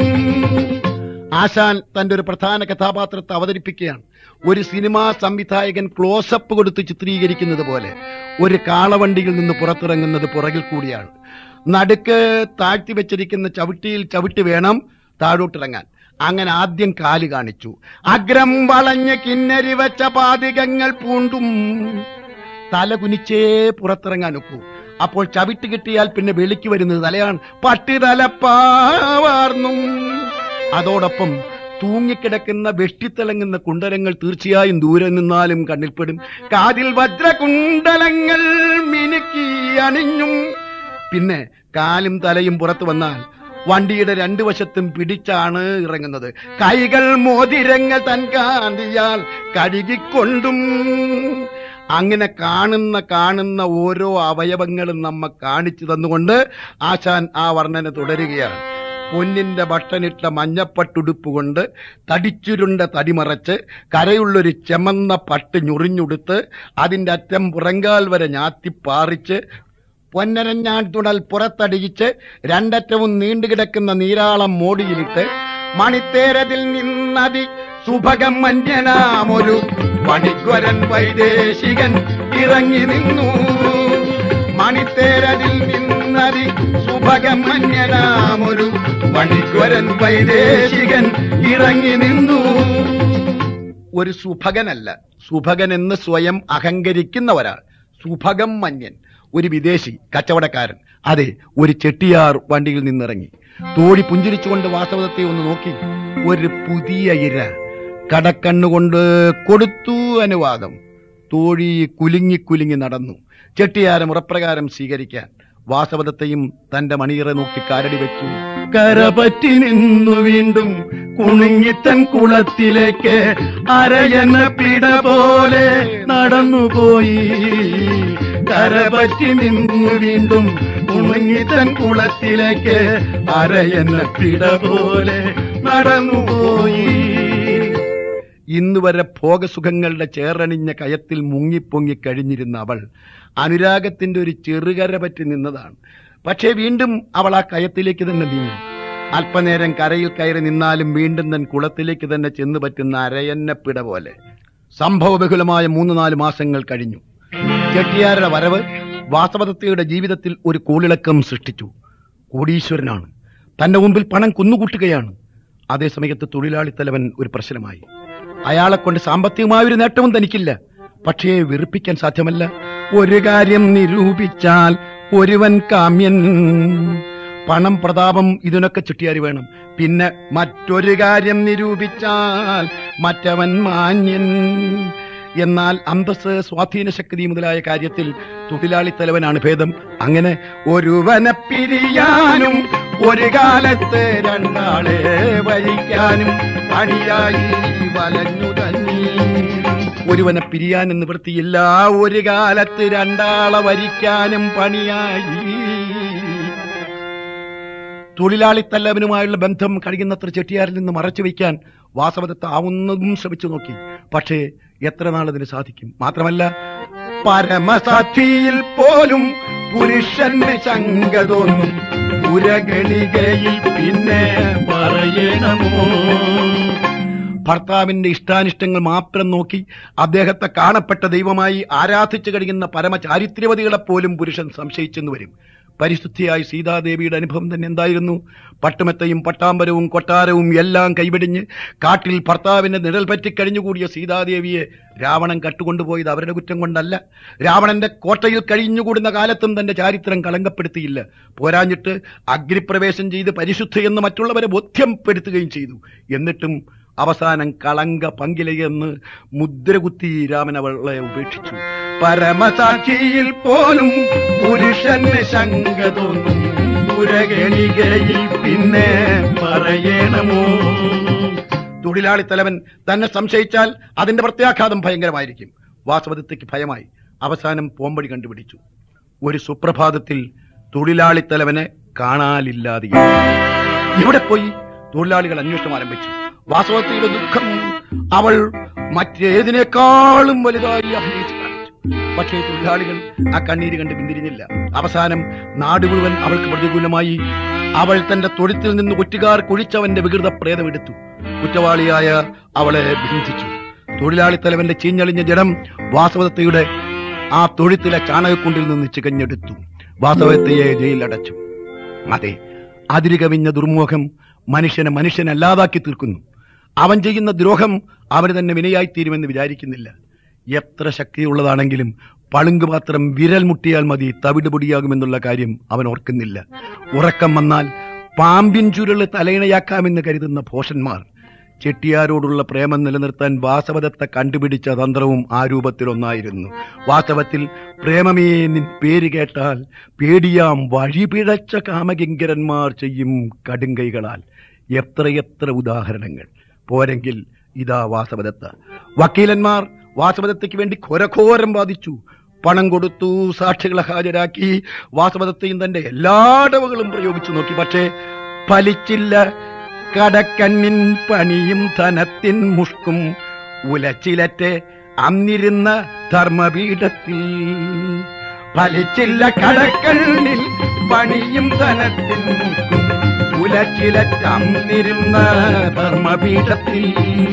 ആശാൻ തന്റെ ഒരു പ്രധാന കഥാപാത്രത്തെ അവതരിപ്പിക്കുകയാണ്. ഒരു സിനിമാ സംവിധായകൻ ക്ലോസപ്പ് കൊടുത്ത് ചിത്രീകരിക്കുന്നത് പോലെ ഒരു കാളവണ്ടിയിൽ നിന്ന് പുറത്തിറങ്ങുന്നത് പുറകിൽ കൂടിയാണ്. നടുക്ക് താഴ്ത്തി വെച്ചിരിക്കുന്ന ചവിട്ടിയിൽ ചവിട്ടി വേണം താഴോട്ടിറങ്ങാൻ. അങ്ങനെ ആദ്യം കാല് കാണിച്ചു. അഗ്രം വളഞ്ഞ് കിന്നരി വെച്ച പാതികങ്ങൾ പൂണ്ടും. തല കുനിച്ചേ പുറത്തിറങ്ങാൻ ഒക്കൂ. അപ്പോൾ ചവിട്ട് കിട്ടിയാൽ പിന്നെ വെളിക്ക് വരുന്നത് തലയാണ്. പട്ടി തലപ്പാവാർന്നും. അതോടൊപ്പം തൂങ്ങിക്കിടക്കുന്ന വെട്ടിത്തിളങ്ങുന്ന കുണ്ടലങ്ങൾ തീർച്ചയായും ദൂരെ നിന്നാലും കണ്ണിൽപ്പെടും. കാതിൽ വജ്രകുണ്ടലങ്ങൾ മിനുക്കി അണിഞ്ഞും. പിന്നെ കാലും തലയും പുറത്തു വന്നാൽ വണ്ടിയുടെ രണ്ടു വശത്തും പിടിച്ചാണ് ഇറങ്ങുന്നത്. കൈകൾ മോതിരങ്ങൾ തൻ കാന്തിയാൽ കഴുകിക്കൊണ്ടും. അങ്ങനെ കാണുന്ന കാണുന്ന ഓരോ അവയവങ്ങളും നമ്മ കാണിച്ചു തന്നുകൊണ്ട് ആശാൻ ആ വർണ്ണന തുടരുകയാണ്. പൊന്നിന്റെ ബട്ടനിട്ട മഞ്ഞപ്പട്ടുടുപ്പ് കൊണ്ട് തടിച്ചുരുണ്ട തടിമറച്ച് കരയുള്ളൊരു ചെമന്ന പട്ട് ഞുറിഞ്ഞുടുത്ത് അതിന്റെ അറ്റം പുറങ്കാൽ വരെ ഞാത്തിപ്പാറിച്ച് പൊന്നരഞ്ഞാൻ തുടൽ പുറത്തടിയിച്ച് രണ്ടറ്റവും നീണ്ടുകിടക്കുന്ന നീരാളം മോടിയിലിട്ട് മണിത്തേരതിൽ നിന്നതി സുഭകം മഞ്ഞനാമൊരു മണിക്വരൻ വൈദേശികൻ ഇറങ്ങി നിന്നു. മണിത്തേരതിൽ നിന്നതി സുഭഗമന്യനാമൊരു പണിക്കൊരൻ വൈദേശികൻ ഇറങ്ങി നിന്നു. ഒരു സുഭകനല്ല, സുഭകൻ എന്ന് സ്വയം അഹങ്കരിക്കുന്ന ഒരാൾ. സുഭഗം മന്യൻ, ഒരു വിദേശി കച്ചവടക്കാരൻ. അതെ, ഒരു ചെട്ടിയാർ വണ്ടിയിൽ നിന്നിറങ്ങി. തോഴി പുഞ്ചിരിച്ചുകൊണ്ട് വാസവദത്തെ ഒന്ന് നോക്കി. ഒരു പുതിയ ഇര കടക്കണ്ണുകൊണ്ട് കൊടുത്തു അനുവാദം. തോഴി കുലുങ്ങി കുലുങ്ങി നടന്നു. ചെട്ടിയാരം ഉറപ്രകാരം സ്വീകരിക്കാൻ വാസവദത്തെയും തന്റെ മണിയറ നോക്കി കാരടി വെച്ചു. കരപറ്റി നിന്നു വീണ്ടും കുണുങ്ങിത്തൻ കുളത്തിലേക്ക് അരയന പിട പോലെ നടന്നുപോയി. കരപറ്റി നിന്നു വീണ്ടും കുണുങ്ങിത്തൻ കുളത്തിലേക്ക് അരയന പിട പോലെ നടന്നുപോയി. ഇന്നുവരെ ഭോഗസുഖങ്ങളുടെ ചേറണിഞ്ഞ കയത്തിൽ മുങ്ങിപ്പൊങ്ങി കഴിഞ്ഞിരുന്ന അവൾ അനുരാഗത്തിന്റെ ഒരു ചെറുകര പറ്റി നിന്നതാണ്. പക്ഷേ വീണ്ടും അവൾ ആ കയത്തിലേക്ക് തന്നെ നീങ്ങി. അല്പനേരം കരയിൽ കയറി നിന്നാലും വീണ്ടും തൻ കുളത്തിലേക്ക് തന്നെ ചെന്നു പറ്റുന്ന അരയന്നപ്പിട പോലെ. സംഭവബഹുലമായ മൂന്ന് നാല് മാസങ്ങൾ കഴിഞ്ഞു. ചെട്ടിയാരുടെ വരവ് വാസവദത്തയുടെ ജീവിതത്തിൽ ഒരു കോളിളക്കം സൃഷ്ടിച്ചു. കോടീശ്വരനാണ്, തന്റെ മുമ്പിൽ പണം കുന്നുകൂട്ടുകയാണ്. അതേസമയത്ത് തൊഴിലാളിത്തലവൻ ഒരു പ്രശ്നമായി. അയാളെ കൊണ്ട് സാമ്പത്തികമായ ഒരു നേട്ടവും തനിക്കില്ല. പക്ഷേ വെറുപ്പിക്കാൻ സാധ്യമല്ല. ഒരു കാര്യം നിരൂപിച്ചാൽ ഒരുവൻ കാമ്യൻ. പണം, പ്രതാപം, ഇതിനൊക്കെ ചെട്ടിയാർ വേണം. പിന്നെ മറ്റൊരു കാര്യം നിരൂപിച്ചാൽ മറ്റവൻ മാന്യൻ. എന്നാൽ അന്തസ്, സ്വാധീന ശക്തി മുതലായ കാര്യത്തിൽ തൊഴിലാളിത്തലവനാണ് ഭേദം. അങ്ങനെ ഒരുവനെ പിരിയാനും ഒരു കാലത്ത് രണ്ടാളെ വരിക്കാനും പണിയായി വലഞ്ഞു തന്നെ. ഒരുവനെ പിരിയാൻ നിവൃത്തിയില്ല, ഒരു കാലത്ത് രണ്ടാളെ വരിക്കാനും പണിയായി. തൊഴിലാളിത്തലവനുമായുള്ള ബന്ധം കഴിയുന്നത്ര ചെട്ടിയാരിൽ നിന്ന് മറച്ചു വയ്ക്കാൻ വാസവദത്ത ആവുന്നതും ശ്രമിച്ചു നോക്കി. പക്ഷേ എത്ര നാളതിന് സാധിക്കും? മാത്രമല്ല, പരമസാക്ഷിയിൽ പോലും പുരുഷന് ശങ്ക തോന്നും. പുരഗണികയിൽ പിന്നെ പറയണമോ? ഭർത്താവിന്റെ ഇഷ്ടാനിഷ്ടങ്ങൾ മാത്രം നോക്കി അദ്ദേഹത്തെ കാണപ്പെട്ട ദൈവമായി ആരാധിച്ചു കഴിയുന്ന പരമചാരിത്ര്യവതികളെപ്പോലും പുരുഷൻ സംശയിച്ചെന്നു വരും. പരിശുദ്ധിയായി സീതാദേവിയുടെ അനുഭവം തന്നെ എന്തായിരുന്നു? പട്ടുമെത്തയും പട്ടാമ്പരവും കൊട്ടാരവും എല്ലാം കൈവെടിഞ്ഞ് കാട്ടിൽ ഭർത്താവിന്റെ നിഴൽ പറ്റി കഴിഞ്ഞുകൂടിയ സീതാദേവിയെ രാവണൻ കട്ടുകൊണ്ടുപോയത് അവരുടെ കുറ്റം കൊണ്ടല്ല. രാവണന്റെ കോട്ടയിൽ കഴിഞ്ഞുകൂടുന്ന കാലത്തും തന്റെ ചാരിത്രം കളങ്കപ്പെടുത്തിയില്ല. പോരാഞ്ഞിട്ട് അഗ്നിപ്രവേശം ചെയ്ത് പരിശുദ്ധയെന്ന് മറ്റുള്ളവരെ ബോധ്യപ്പെടുത്തുകയും ചെയ്തു. എന്നിട്ടും അവസാനം കളങ്ക പങ്കിലയെന്ന് മുദ്രകുത്തി രാമൻ അവളെ ഉപേക്ഷിച്ചു. പരമസാക്ഷിയിൽ പോലും പുരുഷന് ശങ്ക തോന്നും. പുരഗണികയിൽ പിന്നെ പറയണമോ? തൊഴിലാളിത്തലവൻ തന്നെ സംശയിച്ചാൽ അതിന്റെ പ്രത്യാഘാതം ഭയങ്കരമായിരിക്കും. വാസവദത്തയ്ക്ക് ഭയമായി. അവസാനം പോംവഴി കണ്ടുപിടിച്ചു. ഒരു സുപ്രഭാതത്തിൽ തൊഴിലാളിത്തലവനെ കാണാനില്ലാതെ ഇവിടെ പോയി തൊഴിലാളികൾ അന്വേഷണം ആരംഭിച്ചു. വാസവദത്തയുടെ ദുഃഖം അവൾ മറ്റേതിനേക്കാളും വലുതായി അഭിനയിച്ചു കാണിച്ചു. പക്ഷേ തൊഴിലാളികൾ ആ കണ്ണീര് കണ്ട് പിന്തിരിഞ്ഞില്ല. അവസാനം നാട് മുഴുവൻ അവൾക്ക് പ്രതികൂലമായി. അവൾ തന്റെ തൊഴുത്തിൽ നിന്ന് കുറ്റുകാർ കുഴിച്ചവന്റെ വികൃത പ്രേതമെടുത്തു. കുറ്റവാളിയായ അവളെ ബന്ധിച്ചു. തൊഴിലാളിത്തലവന്റെ ചീഞ്ഞളിഞ്ഞ ജഡം വാസവദത്തയുടെ ആ തൊഴുത്തിലെ ചാണകക്കുണ്ടിൽ നിന്ന് ചികഞ്ഞെടുത്തു. വാസവദത്തയെ ജയിലടച്ചു. അതെ, അതിരുകവിഞ്ഞ ദുർമോഹം മനുഷ്യനെ മനുഷ്യനല്ലാതാക്കി തീർക്കുന്നു. അവൻ ചെയ്യുന്ന ദ്രോഹം അവന് തന്നെ വിനയായിത്തീരുമെന്ന് വിചാരിക്കുന്നില്ല. എത്ര ശക്തിയുള്ളതാണെങ്കിലും പളുങ്കുപാത്രം വിരൽ മുട്ടിയാൽ മതി തവിട് പൊടിയാകുമെന്നുള്ള കാര്യം അവൻ ഓർക്കുന്നില്ല. ഉറക്കം വന്നാൽ പാമ്പിൻ ചുരുള് തലയിണയാക്കാമെന്ന് കരുതുന്ന ഭോഷന്മാർ. ചെട്ടിയാരോടുള്ള പ്രേമം നിലനിർത്താൻ വാസവദത്ത കണ്ടുപിടിച്ച തന്ത്രവും ആ രൂപത്തിലൊന്നായിരുന്നു. വാസ്തവത്തിൽ പ്രേമമേ നിൻ പേര് കേട്ടാൽ പേടിയാം വഴിപിഴച്ച കാമകിങ്കരന്മാർ ചെയ്യും കടുങ്കൈകളാൽ. എത്രയെത്ര ഉദാഹരണങ്ങൾ! പോരെങ്കിൽ ഇതാ വാസവദത്ത. വക്കീലന്മാർ വാസവദത്തയ്ക്ക് വേണ്ടി ഘോരഘോരം വാദിച്ചു. പണം കൊടുത്തു, സാക്ഷികളെ ഹാജരാക്കി. വാസവദത്തയും തന്റെ എല്ലാ അടവുകളും പ്രയോഗിച്ചു നോക്കി. പക്ഷേ ഫലിച്ചില്ല. കടക്കണ്ണിൻ പണിയും ധനത്തിൻ മുഷ്കും ഉലച്ചിലറ്റ് അന്നിരുന്ന ധർമ്മപീഠത്തിൽ. ഫലിച്ചില്ല കടക്കണ്ണിൽ പണിയും ധനത്തിൻ മുഷ്കും ഉലച്ചിലറ്റ് അന്നിരുന്ന ധർമ്മപീഠത്തിൽ.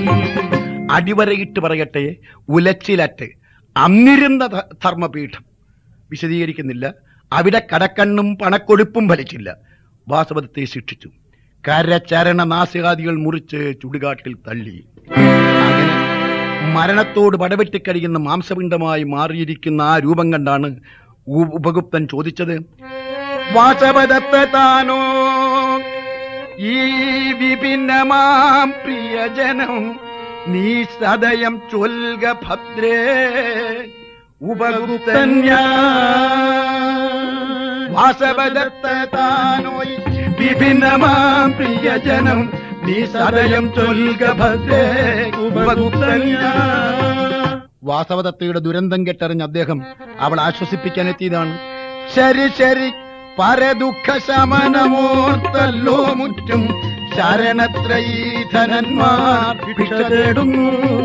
അടിവരയിട്ട് പറയട്ടെ, ഉലച്ചിലറ്റ് അന്നിരുന്ന ധർമ്മപീഠം. വിശദീകരിക്കുന്നില്ല. അവിടെ കടക്കണ്ണും പണക്കൊഴുപ്പും ഫലിച്ചില്ല. വാസവദത്തെ ശിക്ഷിച്ചു. കരചരണ നാസികാദികൾ മുറിച്ച് ചുടുകാട്ടിൽ തള്ളി. അങ്ങനെ മരണത്തോട് പടവെട്ടിക്കഴിയുന്ന മാംസപിണ്ഡമായി മാറിയിരിക്കുന്ന ആ രൂപം കണ്ടാണ് ഉപഗുപ്തൻ ചോദിച്ചത്, വാസവദത്തെ താനോ ഈ വിഭിന്നമാം പ്രിയജനം നീ സദയം ചൊൽക ഭദ്രേ. ഉപഗുപ്തൻ വാസവദത്തെ താനോ വിഭിന്നമാം പ്രിയജനം നീ സദയം ചൊൽക ഭദ്രേ. ഉപഗുപ്തൻ. വാസവദത്തയുടെ ദുരന്തം കെട്ടറിഞ്ഞ അദ്ദേഹം അവൾ ആശ്വസിപ്പിക്കാൻ എത്തിയതാണ്. ശരി ശരി പരദുഃഖ ശമനമോർത്തല്ലോ മുറ്റും ശരണത്രയീധനന്മാർ ഭിക്ഷതേടുന്നു.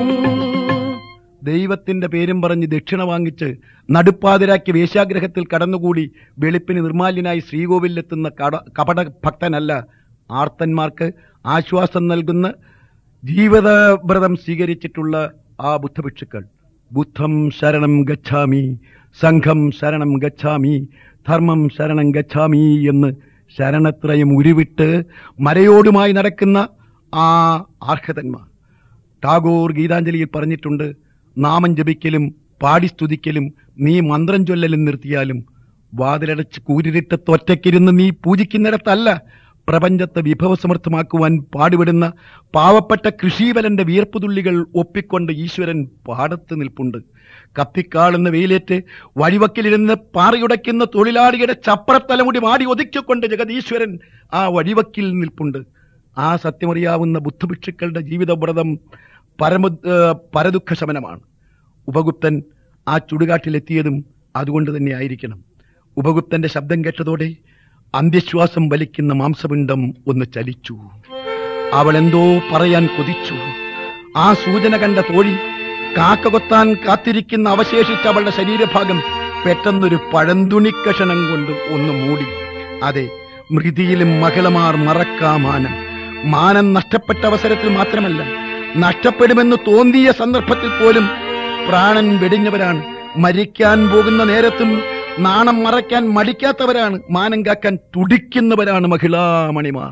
ദൈവത്തിന്റെ പേരും പറഞ്ഞ് ദക്ഷിണ വാങ്ങിച്ച് നടുപ്പാതിരാക്കി വേശ്യാഗ്രഹത്തിൽ കടന്നുകൂടി വെളുപ്പിന് നിർമാല്യനായി ശ്രീകോവിലെത്തുന്ന കപട ഭക്തനല്ല, ആർത്തന്മാർക്ക് ആശ്വാസം നൽകുന്ന ജീവിതവ്രതം സ്വീകരിച്ചിട്ടുള്ള ആ ബുദ്ധഭിക്ഷുക്കൾ. ബുദ്ധം ശരണം ഗച്ഛാമി, സംഘം ശരണം ഗച്ഛാമി, ധർമ്മം ശരണം ഗച്ഛാമി എന്ന് ശരണത്രയം ഉരുവിട്ട് മരയോടുമായി നടക്കുന്ന ആ ആർഹതന്മാർ. ടാഗോർ ഗീതാഞ്ജലിയിൽ പറഞ്ഞിട്ടുണ്ട്, നാമം ജപിക്കലും പാടിസ്തുതിക്കലും നീ മന്ത്രം ചൊല്ലലും നിർത്തിയാലും വാതിലടച്ച് കൂരിരുട്ടത്ത് ഒറ്റയ്ക്കിരുന്ന് നീ പൂജിക്കുന്നിടത്തല്ല പ്രപഞ്ചത്തെ വിഭവസമർത്ഥമാക്കുവാൻ പാടുപെടുന്ന പാവപ്പെട്ട കൃഷീവലന്റെ വിയർപ്പുതുള്ളികൾ ഒപ്പിക്കൊണ്ട് ഈശ്വരൻ പാടത്ത് നിൽപ്പുണ്ട്. കത്തിക്കാളുന്ന വെയിലേറ്റ് വഴിവക്കിലിരുന്ന് പാറയുടയ്ക്കുന്ന തൊഴിലാളിയുടെ ചപ്പറത്തലമുടി മാടി ഒതുക്കിക്കൊണ്ട് ജഗതീശ്വരൻ ആ വഴിവക്കിൽ നിൽപ്പുണ്ട്. ആ സത്യമറിയാവുന്ന ബുദ്ധഭിക്ഷുക്കളുടെ ജീവിതവ്രതം പരമ പരദുഃഖ ശമനമാണ്. ഉപഗുപ്തൻ ആ ചുടുകാട്ടിലെത്തിയതും അതുകൊണ്ട് തന്നെ ആയിരിക്കണം. ഉപഗുപ്തന്റെ ശബ്ദം കേട്ടതോടെ അന്ത്യശ്വാസം വലിക്കുന്ന മാംസപിണ്ഡം ഒന്ന് ചലിച്ചു. അവൾ എന്തോ പറയാൻ കൊതിച്ചു. ആ സൂചന കണ്ട തോഴി കാക്ക കൊത്താൻ കാത്തിരിക്കുന്ന അവശേഷിച്ച അവളുടെ ശരീരഭാഗം പെട്ടെന്നൊരു പഴന്തുണിക്കഷണം കൊണ്ട് ഒന്ന് മൂടി. അതെ, മൃതിയിലും മഹിളമാർ മറക്കാമാനം. മാനം നഷ്ടപ്പെട്ട അവസരത്തിൽ മാത്രമല്ല, നഷ്ടപ്പെടുമെന്ന് തോന്നിയ സന്ദർഭത്തിൽ പോലും പ്രാണൻ വെടിഞ്ഞവരാണ്. മരിക്കാൻ പോകുന്ന നേരത്തും നാണം മറയ്ക്കാൻ മടിക്കാത്തവരാണ്. മാനം കാക്കാൻ തുടിക്കുന്നവരാണ് മഹിളാമണിമാർ.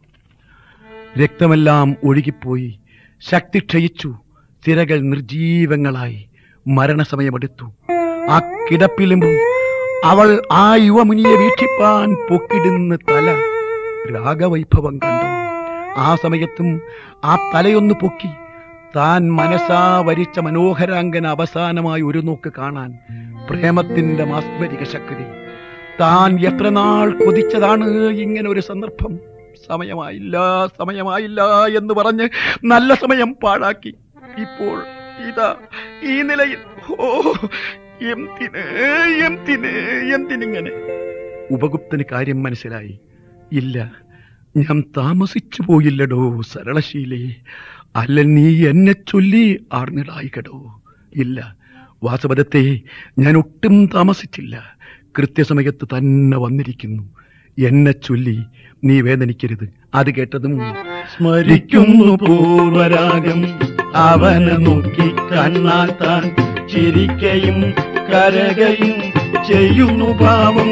രക്തമെല്ലാം ഒഴുകിപ്പോയി, ശക്തി ക്ഷയിച്ചു, തിരകൾ നിർജീവങ്ങളായി. മരണസമയമെടുത്തു. ആ കിടപ്പിലും അവൾ ആ യുവമുനിയെ വീക്ഷിപ്പാൻ പൊക്കിടുന്ന തല രാഗവൈഭവം കണ്ടു. ആ സമയത്തും ആ തലയൊന്ന് പൊക്കി താൻ മനസ്സാ വരിച്ച മനോഹരാംഗന അവസാനമായി ഒരു നോക്ക് കാണാൻ. പ്രേമത്തിന്റെ മാസ്മരിക ശക്തി. താൻ എത്ര നാൾ കൊതിച്ചതാണ് ഇങ്ങനെ ഒരു സന്ദർഭം. സമയമായില്ല സമയമായില്ല എന്ന് പറഞ്ഞ് നല്ല സമയം പാഴാക്കി. ഇപ്പോൾ ഇതാ ഈ നിലയിൽ. ഓ, എന്തിന് എന്തിന് എന്തിനിങ്ങനെ? ഉപഗുപ്തന് കാര്യം മനസ്സിലായി. ഇല്ല, ഞാൻ താമസിച്ചു പോയില്ലടോ സരളശീലേ. അല്ല, നീ എന്നെ ചൊല്ലി ആർന്നിടായിക്കടോ. ഇല്ല വാസവദത്തെ, ഞാൻ ഒട്ടും താമസിച്ചില്ല. കൃത്യസമയത്ത് തന്നെ വന്നിരിക്കുന്നു. എന്നെ ചൊല്ലി നീ വേദനിക്കരുത്. അത് കേട്ടതും സ്മരിക്കുന്നു പൂർവരാഗം അവനെ നോക്കി കണ്ണാൽ താൻ ചിരിക്കയും കരകയും ചെയ്യുന്നു പാവം.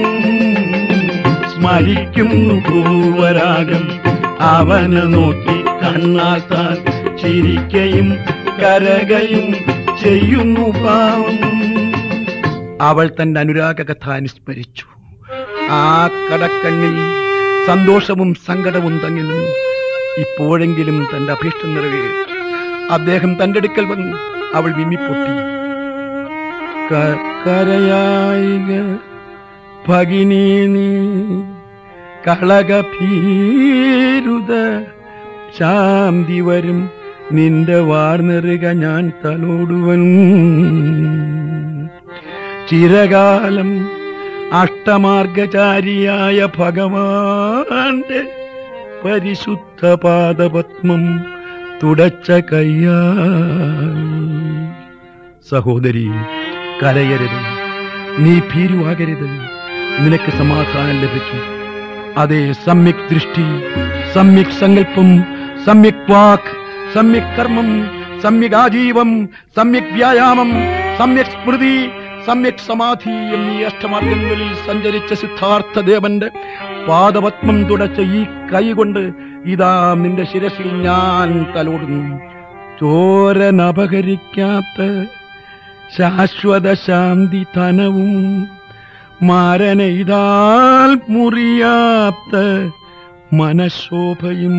സ്മരിക്കുന്നു പൂർവരാഗം അവനെ നോക്കി കണ്ണാൽ താൻ ചിരിക്കയും കരകയും ചെയ്യുന്നു പാവം. അവൾ തന്റെ അനുരാഗ കഥ അനുസ്മരിച്ചു. ആ കടക്കണ്ണിൽ സന്തോഷവും സങ്കടവും തങ്ങി നിന്നു. ഇപ്പോഴെങ്കിലും തന്റെ അഭീഷ്ടം നിറവേറി. അദ്ദേഹം തന്റെ അടുക്കൽ വന്നു. അവൾ വിമ്മിപ്പൊട്ടി. കരയായിക ഭഗിനി നീ കളകഭീരുത ശാന്തി വരും നിന്റെ വാർന്നെറുക ഞാൻ തലോടുവൻ. ചിരകാലം അഷ്ടമാർഗചാരിയായ ഭഗവാന്റെ പരിശുദ്ധ പാദപത്മം തുടച്ച കയ്യാൽ. സഹോദരി, കരയരുത്, നീ ഭീരുവാകരുത്. നിനക്ക് സമാധാനം ലഭിക്കും. അതേ, സമ്യക് ദൃഷ്ടി, സമ്യക് സങ്കല്പം, സമ്യക് വാക്ക്, സമ്യക് കർമ്മം, സമ്യക് ആജീവം, സമ്യക് വ്യായാമം, സമ്യക് സ്മൃതി, സമ്യക് സമാധി എന്നീ അഷ്ടമാർഗങ്ങളിൽ സഞ്ചരിച്ച സിദ്ധാർത്ഥദേവന്റെ പാദപത്മം തുടച്ച ഈ കൈ കൊണ്ട് ഇതാ നിന്റെ ശിരസിൽ ഞാൻ തലോടുന്നു. ചോരനപഹരിക്കാത്ത ശാശ്വത ശാന്തി ധനവും മാരനെയ്താൽ മുറിയാത്ത മനശോഭയും.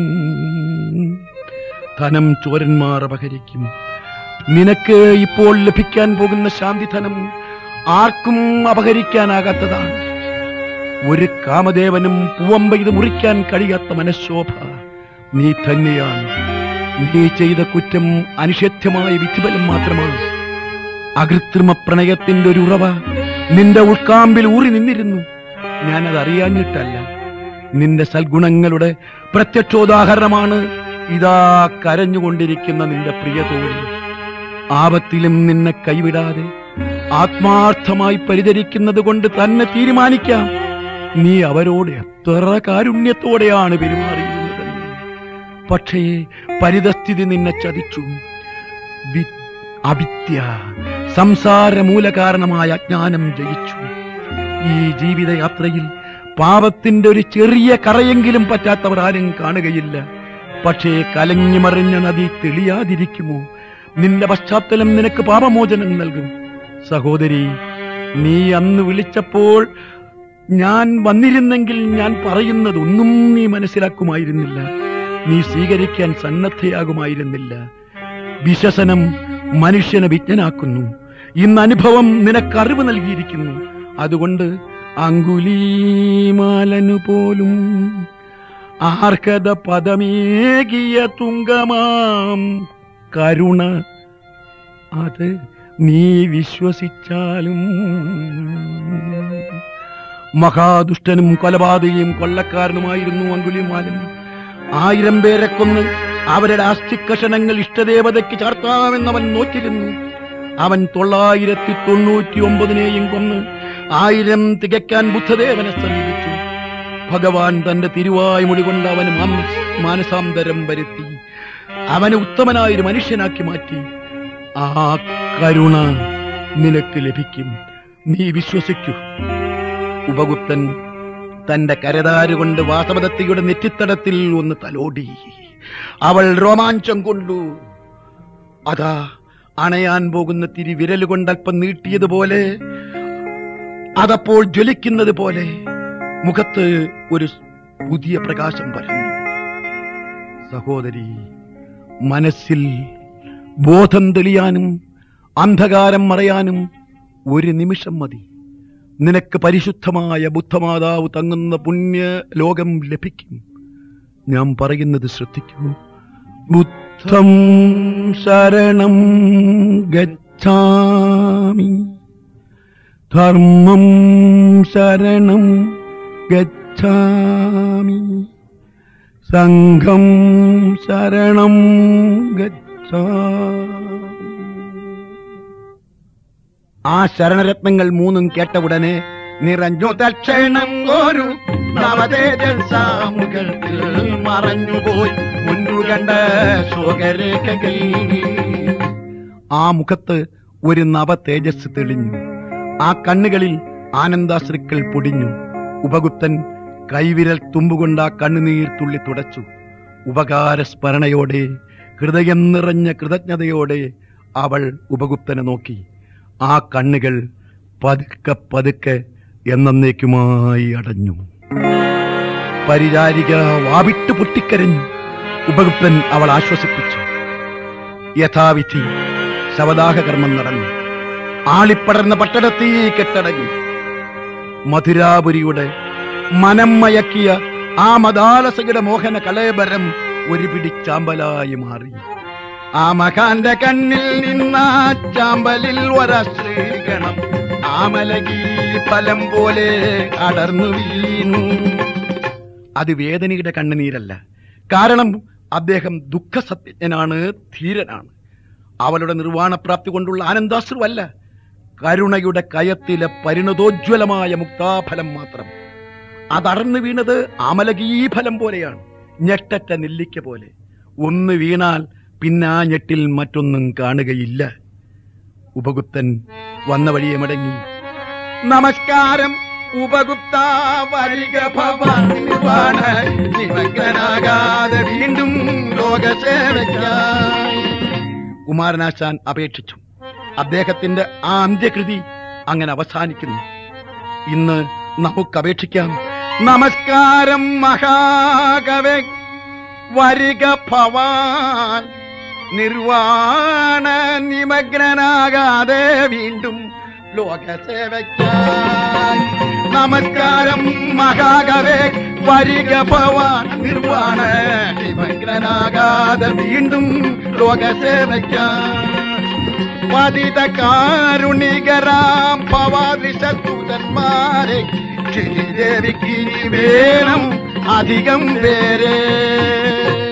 ധനം ചോരന്മാർ അപഹരിക്കും. നിനക്ക് ഇപ്പോൾ ലഭിക്കാൻ പോകുന്ന ശാന്തിധനം ആർക്കും അപഹരിക്കാനാകാത്തതാണ്. ഒരു കാമദേവനും പൂവമ്പ ഇത് മുറിക്കാൻ കഴിയാത്ത മനശോഭ നീ തന്നെയാണ്. നീ ചെയ്ത കുറ്റം അനിഷേധ്യമായ വിധിബലം മാത്രമാണ്. അകൃത്രിമ പ്രണയത്തിന്റെ ഒരു ഉറവ നിന്റെ ഉൾക്കാമ്പിൽ ഊറി നിന്നിരുന്നു. ഞാനത് അറിയാഞ്ഞിട്ടല്ല. നിന്റെ സൽഗുണങ്ങളുടെ പ്രത്യക്ഷോദാഹരണമാണ് ഇതാ കരഞ്ഞുകൊണ്ടിരിക്കുന്ന നിന്റെ പ്രിയതോഴി. ആപത്തിലും നിന്നെ കൈവിടാതെ ആത്മാർത്ഥമായി പരിചരിക്കുന്നത് കൊണ്ട് തന്നെ തീരുമാനിക്കാം നീ അവരോട് എത്ര കാരുണ്യത്തോടെയാണ് പെരുമാറിയിരുന്നതെന്ന്. പക്ഷേ പരിതസ്ഥിതി നിന്നെ ചതിച്ചു. അവിദ്യ, സംസാര മൂലകാരണമായ അജ്ഞാനം ജയിച്ചു. ഈ ജീവിതയാത്രയിൽ പാപത്തിന്റെ ഒരു ചെറിയ കറയെങ്കിലും പറ്റാത്തവർ ആരും കാണുകയില്ല. പക്ഷേ കലങ്ങിമറിഞ്ഞ നദി തെളിയാതിരിക്കുമോ? നിന്റെ പശ്ചാത്തലം നിനക്ക് പാപമോചനം നൽകും. സഹോദരി, നീ അന്ന് വിളിച്ചപ്പോൾ ഞാൻ വന്നിരുന്നെങ്കിൽ ഞാൻ പറയുന്നതൊന്നും നീ മനസ്സിലാക്കുമായിരുന്നില്ല. നീ സ്വീകരിക്കാൻ സന്നദ്ധയാകുമായിരുന്നില്ല. വിശ്വസനം മനുഷ്യനെ വിജ്ഞനാക്കുന്നു. ഇന്ന് അനുഭവം നിനക്ക് അറിവ് നൽകിയിരിക്കുന്നു. അതുകൊണ്ട് അങ്കുലീമാലനു പോലും ആർക്കത പദമേകിയ തുങ്കമാം കരുണ അത് നീ വിശ്വസിച്ചാലും. മഹാദുഷ്ടനും കൊലപാതകയും കൊള്ളക്കാരനുമായിരുന്നു അങ്കുലിമാലൻ. ആയിരം പേരെ കൊന്ന് അവരുടെ അസ്ഥിക്കഷണങ്ങൾ ഇഷ്ടദേവതയ്ക്ക് ചാർത്താമെന്നവൻ നോക്കിയിരുന്നു. അവൻ തൊള്ളായിരത്തി തൊണ്ണൂറ്റി ഒമ്പതിനെയും കൊന്ന് ആയിരം തികയ്ക്കാൻ ബുദ്ധദേവനെ സമീപിച്ചു. ഭഗവാൻ തന്റെ തിരുവായ് മൊഴി കൊണ്ട് അവന് മാനസാന്തരം വരുത്തി. അവനെ ഉത്തമനായൊരു മനുഷ്യനാക്കി മാറ്റി. ആ കരുണ നിനക്ക് ലഭിക്കും. നീ വിശ്വസിക്കൂ. ഉപഗുപ്തൻ തന്റെ കരതാരുകൊണ്ട് വാസവദത്തയുടെ നെറ്റിത്തടത്തിൽ ഒന്ന് തലോടി. അവൾ രോമാഞ്ചം കൊണ്ടു. അതാ അണയാൻ പോകുന്ന തിരി വിരലുകൊണ്ട് അല്പം നീട്ടിയതുപോലെ, അതപ്പോൾ ജ്വലിക്കുന്നത് പോലെ മുഖത്ത് ഒരു പുതിയ പ്രകാശം പരന്നു. സഹോദരി, മനസ്സിൽ ബോധം തെളിയാനും അന്ധകാരം മറയാനും ഒരു നിമിഷം മതി. നിനക്ക് പരിശുദ്ധമായ ബുദ്ധമാതാവ് തങ്ങുന്ന പുണ്യ ലോകം ലഭിക്കും. ഞാൻ പറയുന്നത് ശ്രദ്ധിക്കൂ. ബുദ്ധം ശരണം ഗച്ഛാമി, ധർമ്മം ശരണം ഗച്ഛാമി, സംഘം ശരണം ഗച്ഛാമി. ആ ശരണരത്നങ്ങൾ മൂന്നും കേട്ട ഉടനെ നിറഞ്ഞു തക്ഷണം ഒരു നവതേജസാമുഖത്തിൽ മറഞ്ഞുപോയി മുന്നു കണ്ട ശോകരേഖകൾ. ആ മുഖത്ത് ഒരു നവ തേജസ് തെളിഞ്ഞു. ആ കണ്ണുകളിൽ ആനന്ദാശ്രുക്കൾ പൊടിഞ്ഞു. ഉപഗുപ്തൻ കൈവിരൽ തുമ്പുകൊണ്ട് ആ കണ്ണുനീർ തുള്ളി തുടച്ചു. ഉപകാരസ്മരണയോടെ, ഹൃദയം നിറഞ്ഞ കൃതജ്ഞതയോടെ അവൾ ഉപഗുപ്തനെ നോക്കി. ആ കണ്ണുകൾ പതുക്കെ പതുക്കെ എന്നേക്കുമായി അടഞ്ഞു. പരിചാരിക വാവിട്ട് പൊട്ടിക്കരഞ്ഞു. ഉപഗുപ്തൻ അവൾ ആശ്വസിപ്പിച്ചു. യഥാവിധി ശവദാഹ കർമ്മം നടന്നു. ആളിപ്പടർന്ന പട്ടണത്തീ കെട്ടടങ്ങി. മധുരാപുരിയുടെ മനം മയക്കിയ ആ മദാലസയുടെ മോഹന കലേബരം ഒരു പിടി ചാമ്പലായി മാറി. ആ മകാന്റെ കണ്ണിൽ നിന്ന ചാമ്പലിൽ ഒരശ്രീകണം ആമലകി ഫലം പോലെ അടർന്നു വീണു. അത് വേദനയുടെ കണ്ണുനീരല്ല. കാരണം അദ്ദേഹം ദുഃഖസത്യജ്ഞനാണ്, ധീരനാണ്. അവളുടെ നിർവാണപ്രാപ്തി കൊണ്ടുള്ള ആനന്ദാശ്രുവല്ല, കരുണയുടെ കയത്തിലെ പരിണതോജ്വലമായ മുക്താഫലം മാത്രം. അതടർന്നു വീണത് ആമലകീഫലം പോലെയാണ്, ഞെട്ടറ്റ നെല്ലിക്ക പോലെ. ഒന്ന് വീണാൽ പിന്നെ ആ ഞെട്ടിൽ മറ്റൊന്നും കാണുകയില്ല. ഉപഗുപ്തൻ വന്ന വഴിയെ മടങ്ങി. നമസ്കാരം ഉപഗുപ്ത, വരിക ഭവാൻ, നിമഗ്നനാകാതെ വീണ്ടും ലോകസേവയ്ക്കായി. കുമാരനാശാൻ അപേക്ഷിച്ചു. അദ്ദേഹത്തിന്റെ ആ അന്ത്യകൃതി അങ്ങനെ അവസാനിക്കുന്നു. ഇന്ന് നമുക്ക് അപേക്ഷിക്കാം. നമസ്കാരം മഹാകവേ, വരിക ഭവാൻ, നിർവാണ നിമഗ്നനാകാതെ വീണ്ടും ലോകസേവയ്ക്കായി. നമസ്കാരം മഹാകവേ, വരിക ഭവാൻ, നിർവാണ നിമഗ്നനാകാതെ വീണ്ടും ലോകസേവയ്ക്കായി. പതിത കാരുണികരാം ഭവാദൃശദൂതന്മാരെ ശ്രീദേവിക്ക് വേണം അധികം പേരെ.